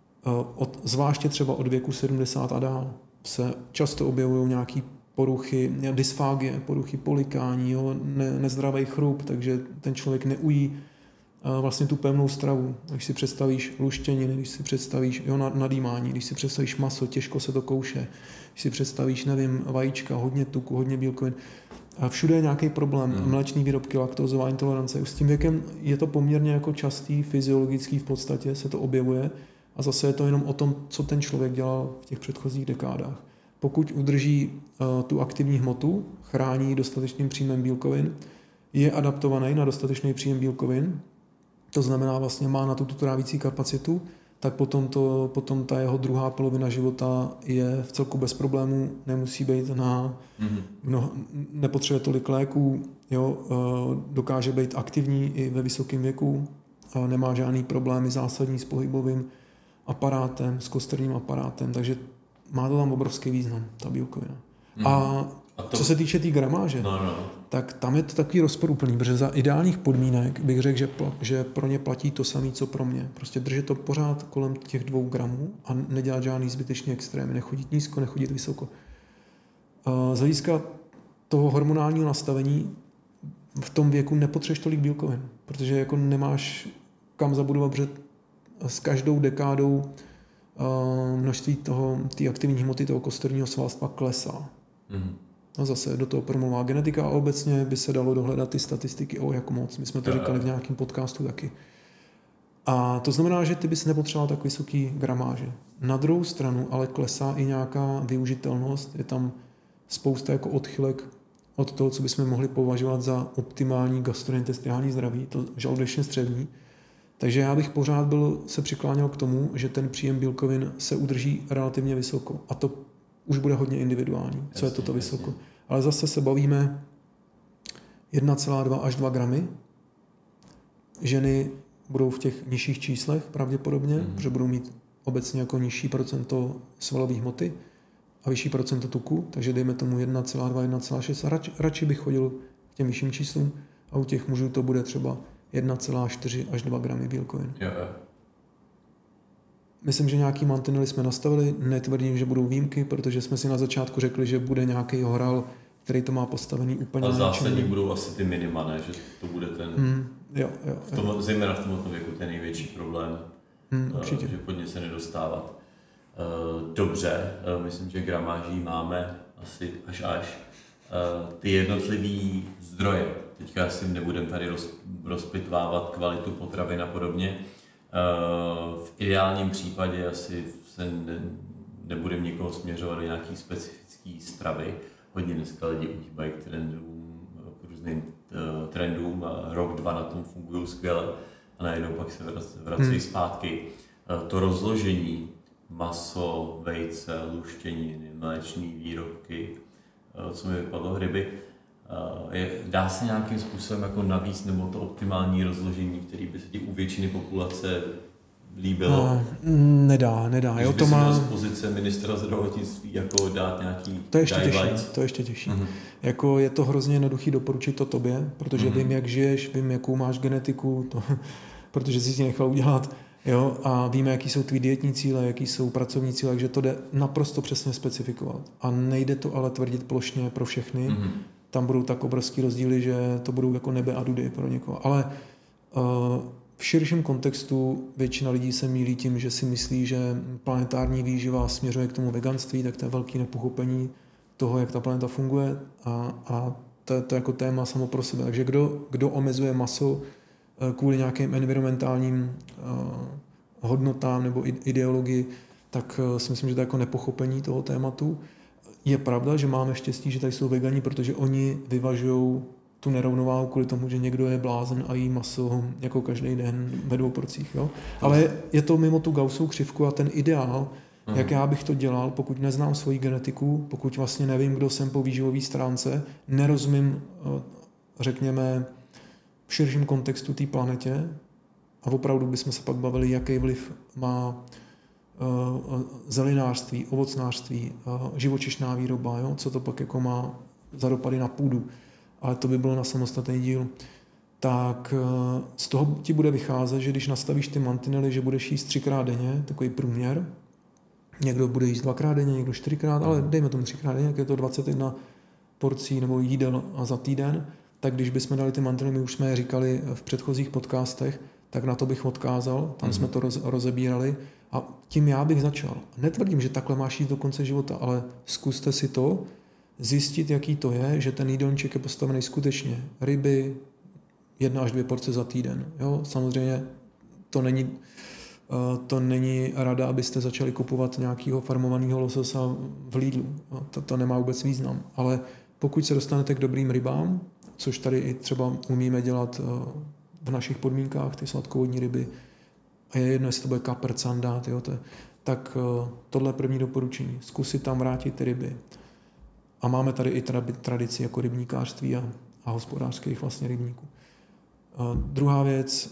Od, zvláště třeba od věku sedmdesát a dál se často objevují nějaké poruchy, dysfágie, poruchy polikání, jo, ne, nezdravý chrup, takže ten člověk neují vlastně tu pevnou stravu. Když si představíš luštěniny, když si představíš jo, nadýmání, když si představíš maso, těžko se to kouše, když si představíš, nevím, vajíčka, hodně tuku, hodně bílkovin. A všude je nějaký problém, hmm. mléčné výrobky, laktózová intolerance. Už s tím věkem je to poměrně jako častý, fyziologický v podstatě se to objevuje. A zase je to jenom o tom, co ten člověk dělal v těch předchozích dekádách. Pokud udrží uh, tu aktivní hmotu, chrání dostatečným příjmem bílkovin, je adaptovaný na dostatečný příjem bílkovin, to znamená vlastně má na tu trávící kapacitu, tak potom, to, potom ta jeho druhá polovina života je v celku bez problémů, nemusí být na, mm-hmm. no, nepotřebuje tolik léků, jo, uh, dokáže být aktivní i ve vysokém věku, uh, nemá žádný problémy zásadní s pohybovým aparátem, s kosterním aparátem, takže má to tam obrovský význam, ta bílkovina. Mm. A, a to... co se týče té tý gramáže, no, no. tak tam je to takový rozporuplný, protože za ideálních podmínek bych řekl, že, pl- že pro ně platí to samé, co pro mě. Prostě držet to pořád kolem těch dvou gramů a nedělat žádný zbytečný extrémy, nechodit nízko, nechodit vysoko. Z hlediska toho hormonálního nastavení v tom věku nepotřebuješ tolik bílkovin, protože jako nemáš kam zabudovat, protože s každou dekádou uh, množství toho, té aktivní hmoty toho kosterního svalstva klesá. Mm. A zase do toho promluvá genetika a obecně by se dalo dohledat ty statistiky, o jak moc. My jsme to říkali v nějakém podcastu taky. A to znamená, že ty bys nepotřeboval tak vysoký gramáže. Na druhou stranu ale klesá i nějaká využitelnost. Je tam spousta jako odchylek od toho, co bychom mohli považovat za optimální gastrointestinální zdraví, to žaludečně střevní. Takže já bych pořád byl, se přikláněl k tomu, že ten příjem bílkovin se udrží relativně vysoko. A to už bude hodně individuální, co jasně, je toto vysoko. Jasně. Ale zase se bavíme jedna celá dva až dva gramy. Ženy budou v těch nižších číslech pravděpodobně, mm-hmm. protože budou mít obecně jako nižší procento svalové hmoty a vyšší procento tuku, takže dejme tomu jedna celá dva, jedna celá šest. Rač, radši bych chodil k těm vyšším číslům a u těch mužů to bude třeba jedna celá čtyři až dva gramy bílkovin. Jo, jo. Myslím, že nějaký mantinely jsme nastavili, netvrdím, že budou výjimky, protože jsme si na začátku řekli, že bude nějaký horal, který to má postavený úplně na zásadní budou asi ty minima, ne? Že to bude ten, mm, jo, jo, v tom, jo. zejména v tomto věku ten největší problém, mm, určitě. že pod ně se nedostávat. Dobře, myslím, že gramáží máme asi až až. Ty jednotlivý zdroje, teďka asi nebudeme tady roz, rozpitvávat kvalitu potravin a podobně. V ideálním případě asi se ne, nebudeme nikoho směřovat do nějaký specifický stravy. Hodně dneska lidi uhýbají k trendům, k různým trendům a rok, dva na tom fungují skvěle a najednou pak se vracejí hmm. zpátky. To rozložení maso, vejce, luštěniny, mléčné výrobky, co mi vypadlo, ryby. Je, dá se nějakým způsobem jako navíc nebo to optimální rozložení, který by se ti u většiny populace líbilo? No, nedá, nedá. Když jo, by to si má... měl z pozice ministra zdravotnictví jako dát nějaký To je ještě těžší, guidelines? to je ještě těžší. Mm-hmm. Jako je to hrozně jednoduchý doporučit to tobě, protože mm-hmm. vím, jak žiješ, vím, jakou máš genetiku, to, protože jsi si nechal udělat, jo, a víme, jaký jsou tvý dietní cíle, jaký jsou pracovní cíle, takže to jde naprosto přesně specifikovat. A nejde to ale tvrdit plošně pro všechny. Mm-hmm. Tam budou tak obrovský rozdíly, že to budou jako nebe a dudy pro někoho. Ale uh, v širším kontextu většina lidí se mýlí tím, že si myslí, že planetární výživa směřuje k tomu veganství, tak to je velké nepochopení toho, jak ta planeta funguje a, a to je to jako téma samo pro sebe. Takže kdo, kdo omezuje maso kvůli nějakým environmentálním uh, hodnotám nebo ideologii, tak uh, si myslím, že to je jako nepochopení toho tématu. Je pravda, že máme štěstí, že tady jsou vegani, protože oni vyvažují tu nerovnováhu kvůli tomu, že někdo je blázen a jí maso jako každý den ve dvou porcích. Jo? Ale je to mimo tu Gaussovu křivku a ten ideál, uh-huh. jak já bych to dělal, pokud neznám svoji genetiku, pokud vlastně nevím, kdo jsem po výživové stránce, nerozumím, řekněme, v širším kontextu té planetě a opravdu bychom se pak bavili, jaký vliv má zelinářství, ovocnářství, živočišná výroba, jo? Co to pak jako má za dopady na půdu. Ale to by bylo na samostatný díl. Tak z toho ti bude vycházet, že když nastavíš ty mantinely, že budeš jíst třikrát denně, takový průměr, někdo bude jíst dvakrát denně, někdo čtyřikrát, ale dejme tomu třikrát denně, jak je to dvacet jedna porcí nebo jídel za týden, tak když bychom dali ty mantinely, my už jsme je říkali v předchozích podcastech, tak na to bych odkázal, tam mm-hmm. jsme to roz, rozebírali a tím já bych začal. Netvrdím, že takhle máš jít do konce života, ale zkuste si to, zjistit, jaký to je, že ten jídelníček je postavený skutečně ryby, jedna až dvě porce za týden. Jo? Samozřejmě to není, to není rada, abyste začali kupovat nějakého farmovaného lososa v Lidlu. To, to nemá vůbec význam. Ale pokud se dostanete k dobrým rybám, což tady i třeba umíme dělat v našich podmínkách, ty sladkovodní ryby, a je jedno, jestli to bude kapr, sandát, jo, to je, tak tohle je první doporučení. Zkusit tam vrátit ty ryby. A máme tady i tradici jako rybníkářství a, a hospodářských vlastně rybníků. A druhá věc,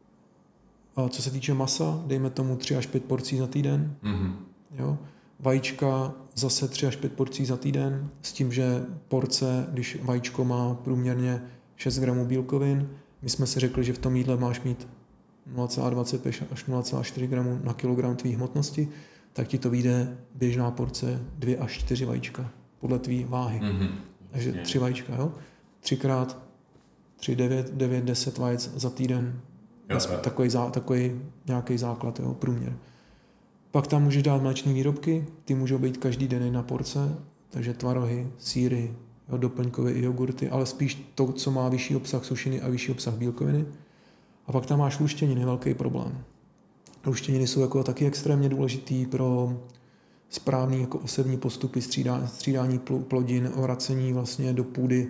a co se týče masa, dejme tomu tři až pět porcí za týden. Mm-hmm. Jo? Vajíčka zase tři až pět porcí za týden, s tím, že porce, když vajíčko má průměrně šest gramů bílkovin, my jsme si řekli, že v tom jídle máš mít nula celá dvacet pět až nula celá čtyři gramu na kilogram tvý hmotnosti, tak ti to vyjde běžná porce dvě až čtyři vajíčka podle tvý váhy. Mm-hmm. Takže tři vajíčka, jo? Třikrát, tři, devět, devět, deset vajec za týden. Jo, takový, zá, takový nějaký základ, jo, průměr. Pak tam můžeš dát mléčné výrobky, ty můžou být každý den jedna porce, takže tvarohy, sýry, jo, doplňkové i jogurty, ale spíš to, co má vyšší obsah sušiny a vyšší obsah bílkoviny. A pak tam máš luštěniny, velký problém. Luštěniny jsou jako taky extrémně důležitý pro správný jako osevní postupy, střídání, střídání plodin, vracení vlastně do půdy,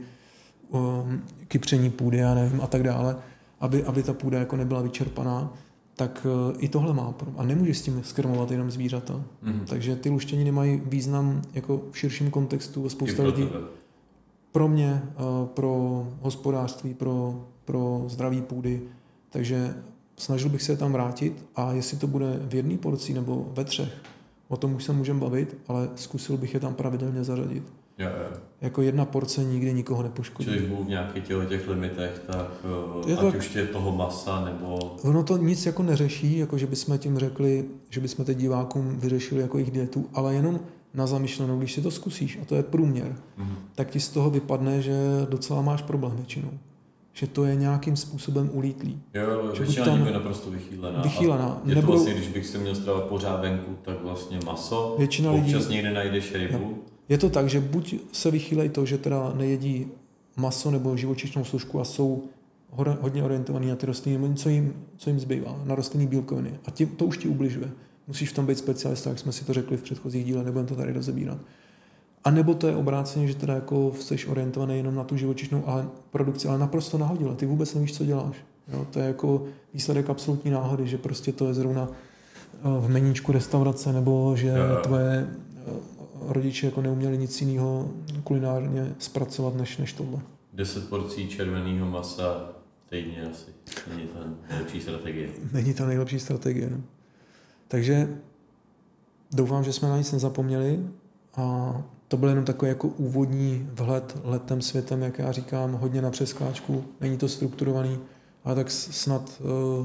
kypření půdy, já nevím, a tak dále, aby, aby ta půda jako nebyla vyčerpaná, tak i tohle má. A nemůžeš s tím skrmovat jenom zvířata. Mm-hmm. Takže ty luštěniny mají význam jako v širším kontextu spousta lidí. Pro mě, pro hospodářství, pro, pro zdraví půdy. Takže snažil bych se tam vrátit a jestli to bude v jedné porci nebo ve třech, o tom už se můžeme bavit, ale zkusil bych je tam pravidelně zařadit. Jo, jo. Jako jedna porce nikdy nikoho nepoškodí. Čili budou v nějakých těch, těch limitech, tak je ať tak, už je toho masa, nebo... Ono to nic jako neřeší, jako že bychom tím řekli, že bychom teď divákům vyřešili jako jejich dietu, ale jenom na zamyšlenou, když si to zkusíš, a to je průměr, mm-hmm. tak ti z toho vypadne, že docela máš problém většinou. Že to je nějakým způsobem ulítlý. Jo, většina lidí je naprosto vychýlená. Vychýlená. Je Nebudou... to vlastně, když bych si měl stravovat pořád venku, tak vlastně maso, většina občas lidí... někde najdeš rybu. Jo. Je to tak, že buď se vychýlejí to, že teda nejedí maso nebo živočišnou složku a jsou hodně orientovaní na ty rostliny, co jim, co jim zbývá, na rostlinní bílkoviny. A tím, to už ti ubližuje. Musíš v tom být specialista, jak jsme si to řekli v předchozích dílech, nebudeme to tady rozebírat. A nebo to je obráceně, že teda jako jsi orientovaný jenom na tu živočišnou produkci, ale naprosto nahodile. Ty vůbec nevíš, co děláš. Jo? To je jako výsledek absolutní náhody, že prostě to je zrovna v meníčku restaurace, nebo že tvoje rodiče jako neuměli nic jiného kulinárně zpracovat než, než tohle. deset porcí červeného masa týdně asi. Není to nejlepší strategie. Není to nejlepší strategie, no. Takže doufám, že jsme na nic nezapomněli a to byl jenom takový jako úvodní vhled letem světem, jak já říkám, hodně na přeskáčku, není to strukturovaný, ale tak snad uh,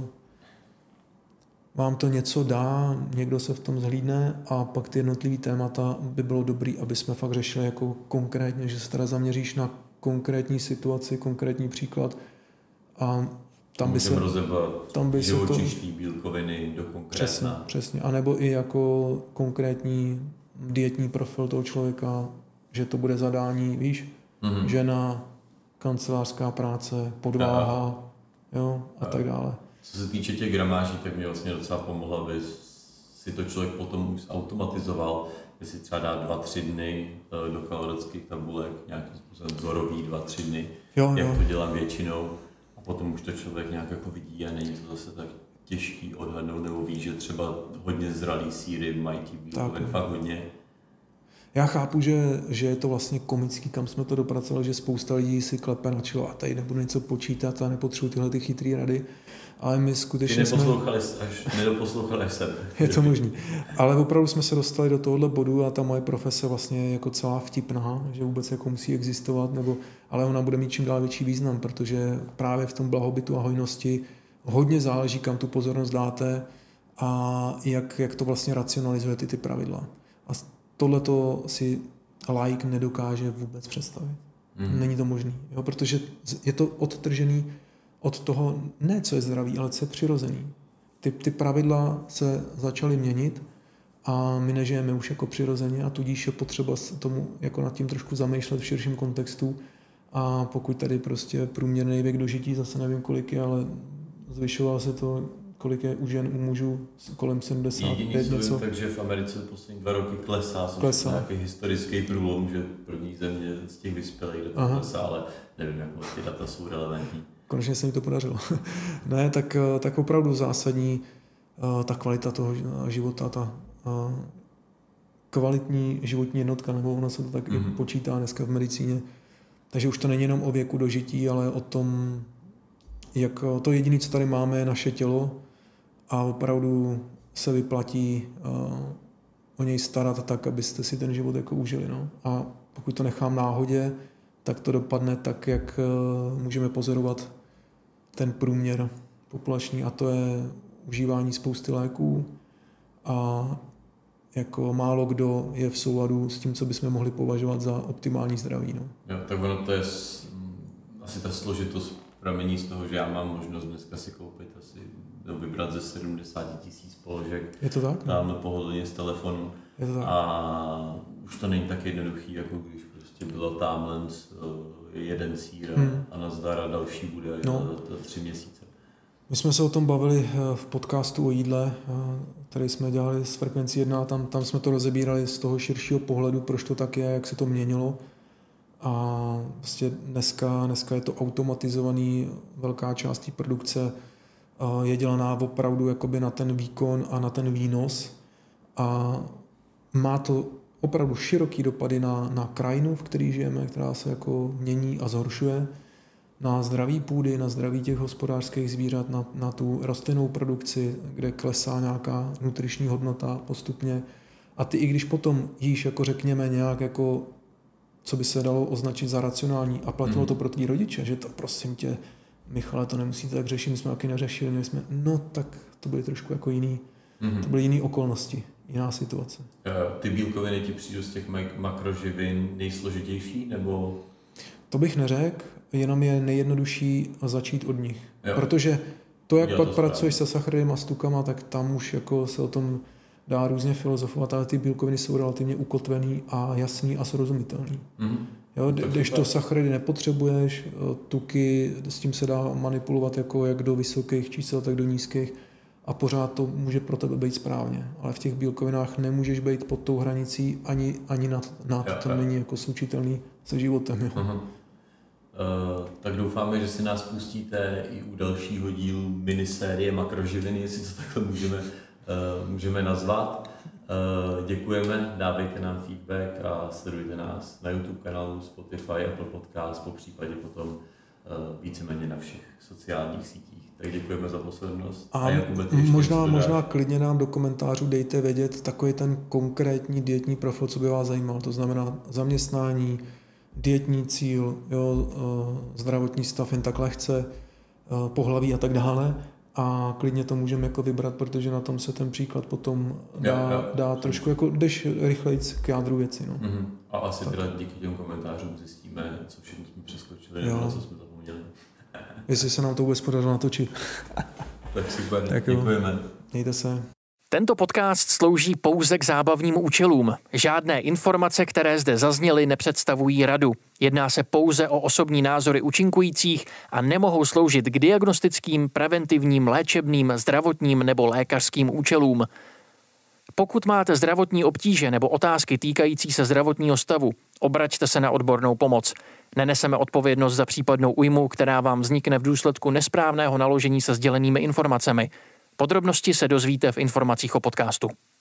vám to něco dá, někdo se v tom zhlídne a pak ty jednotlivý témata by bylo dobrý, aby jsme fakt řešili jako konkrétně, že se teda zaměříš na konkrétní situaci, konkrétní příklad a tam by se tam by živočišní bílkoviny do konkrétna. Přesně, přesně. A nebo i jako konkrétní dietní profil toho člověka, že to bude zadání, víš, mm-hmm. žena, kancelářská práce, podváha, jo, a, a tak dále. Co se týče těch gramáží, tak mě vlastně docela pomohlo, aby si to člověk potom už automatizoval, jestli třeba dá dva, tři dny do kalorických tabulek, nějakým způsobem vzorový dva, tři dny, jo, jak jo. to dělám většinou. A potom už to člověk nějak jako vidí a není to zase tak těžký odhadnout, nebo ví, že třeba hodně zralý sýry mají ti bílkovin fakt hodně. Já chápu, že, že je to vlastně komický, kam jsme to dopracovali, že spousta lidí si klepe na čelo a tady nebudu něco počítat a nepotřebuji tyhle ty chytrý rady, ale my skutečně Ty neposlouchali jsme... až, nedoposlouchali až sem. Je to možný. Ale opravdu jsme se dostali do tohohle bodu a ta moje profese vlastně je jako celá vtipná, že vůbec jako musí existovat, nebo, ale ona bude mít čím dál větší význam, protože právě v tom blahobytu a hojnosti hodně záleží, kam tu pozornost dáte a jak, jak to vlastně racionalizuje ty, ty pravidla. A tohleto si laik nedokáže vůbec představit. Mm. Není to možný, jo? Protože je to odtržený od toho, ne co je zdravý, ale co je přirozený. Ty, ty pravidla se začaly měnit a my nežijeme už jako přirozeně a tudíž je potřeba tomu jako nad tím trošku zamýšlet v širším kontextu a pokud tady prostě průměrný věk dožití, zase nevím kolik je, ale zvyšoval se to, kolik je u žen, u mužů kolem sedmdesát. Jediný něco. Takže v Americe poslední dva roky klesá, klesá. Nějaký historický průlom, že první země z těch vyspělých do toho klesá, ale nevím, jak moc ty data jsou relevantní. Konečně se mi to podařilo. Ne, tak, tak opravdu zásadní ta kvalita toho života, ta kvalitní životní jednotka, nebo ono se to tak mm-hmm. i počítá dneska v medicíně. Takže už to není jenom o věku dožití, ale o tom, jak to jediné, co tady máme, je naše tělo a opravdu se vyplatí uh, o něj starat tak, abyste si ten život jako užili. No. A pokud to nechám náhodě, tak to dopadne tak, jak uh, můžeme pozorovat ten průměr populační a to je užívání spousty léků a jako málo kdo je v souladu s tím, co bychom mohli považovat za optimální zdraví. No. Jo, tak ono to je asi ta složitost pramení z toho, že já mám možnost dneska si koupit asi, no, vybrat ze sedmdesát tisíc položek. Je to tak? Dám pohodlně z telefonu. Je to tak. A už to není tak jednoduchý, jako když prostě bylo tamhle jeden sýr hmm. a nazdar a další bude no. za, za tři měsíce. My jsme se o tom bavili v podcastu o jídle, který jsme dělali s Frekvencí jedna a tam, tam jsme to rozebírali z toho širšího pohledu, proč to tak je, jak se to měnilo. A vlastně dneska, dneska je to automatizovaný, velká část té produkce je dělaná opravdu jakoby na ten výkon a na ten výnos a má to opravdu široký dopady na, na krajinu, v které žijeme, která se jako mění a zhoršuje, na zdraví půdy, na zdraví těch hospodářských zvířat, na, na tu rostlinnou produkci, kde klesá nějaká nutriční hodnota postupně. A ty, i když potom jíš, jako řekněme, nějak jako co by se dalo označit za racionální a platilo mm. to pro tvý rodiče, že to prosím tě, Michale, to nemusíte tak řešit, my jsme taky neřešili, my jsme, no tak to byly trošku jako jiný, mm. to byly jiné okolnosti, jiná situace. Ty bílkoviny ti přijdou z těch makroživin nejsložitější, nebo? To bych neřekl, jenom je nejjednodušší začít od nich, jo. Protože to, jak jo, pak to pracuješ se sacharidem a s tukama, tak tam už jako se o tom dá různě filozofovat, ale ty bílkoviny jsou relativně ukotvený a jasný a srozumitelný. Mm-hmm. Jo, když to sacharidy nepotřebuješ, tuky, s tím se dá manipulovat jako jak do vysokých čísel, tak do nízkých a pořád to může pro tebe být správně. Ale v těch bílkovinách nemůžeš být pod tou hranicí ani, ani nad, nad ja, to ja. Není jako slučitelný se životem. Jo. Uh-huh. Uh, tak doufáme, že si nás pustíte i u dalšího dílu minisérie makroživiny, jestli to takhle můžeme, uh, můžeme nazvat. Děkujeme, dávejte nám feedback a sledujte nás na YouTube kanálu, Spotify, Apple Podcast, po případě potom víceméně na všech sociálních sítích. Tak děkujeme za pozornost. A, a Jakube, možná, možná klidně nám do komentářů dejte vědět takový ten konkrétní dietní profil, co by vás zajímal. To znamená zaměstnání, dietní cíl, jo, zdravotní stav jen tak lehce, pohlaví a tak dále. A klidně to můžeme jako vybrat, protože na tom se ten příklad potom dá, jo, jo. dá trošku, jako jdeš rychlejc k jádru věci. No. Mm-hmm. A asi teda díky těm komentářům zjistíme, co všechno jsme přeskočili, nebo co jsme zapomněli. Jestli se nám to vůbec podařilo natočit. Tak super, tak děkujeme. Mějte se. Tento podcast slouží pouze k zábavním účelům. Žádné informace, které zde zazněly, nepředstavují radu. Jedná se pouze o osobní názory účinkujících a nemohou sloužit k diagnostickým, preventivním, léčebným, zdravotním nebo lékařským účelům. Pokud máte zdravotní obtíže nebo otázky týkající se zdravotního stavu, obraťte se na odbornou pomoc. Neneseme odpovědnost za případnou újmu, která vám vznikne v důsledku nesprávného naložení se sdělenými informacemi. Podrobnosti se dozvíte v informacích o podcastu.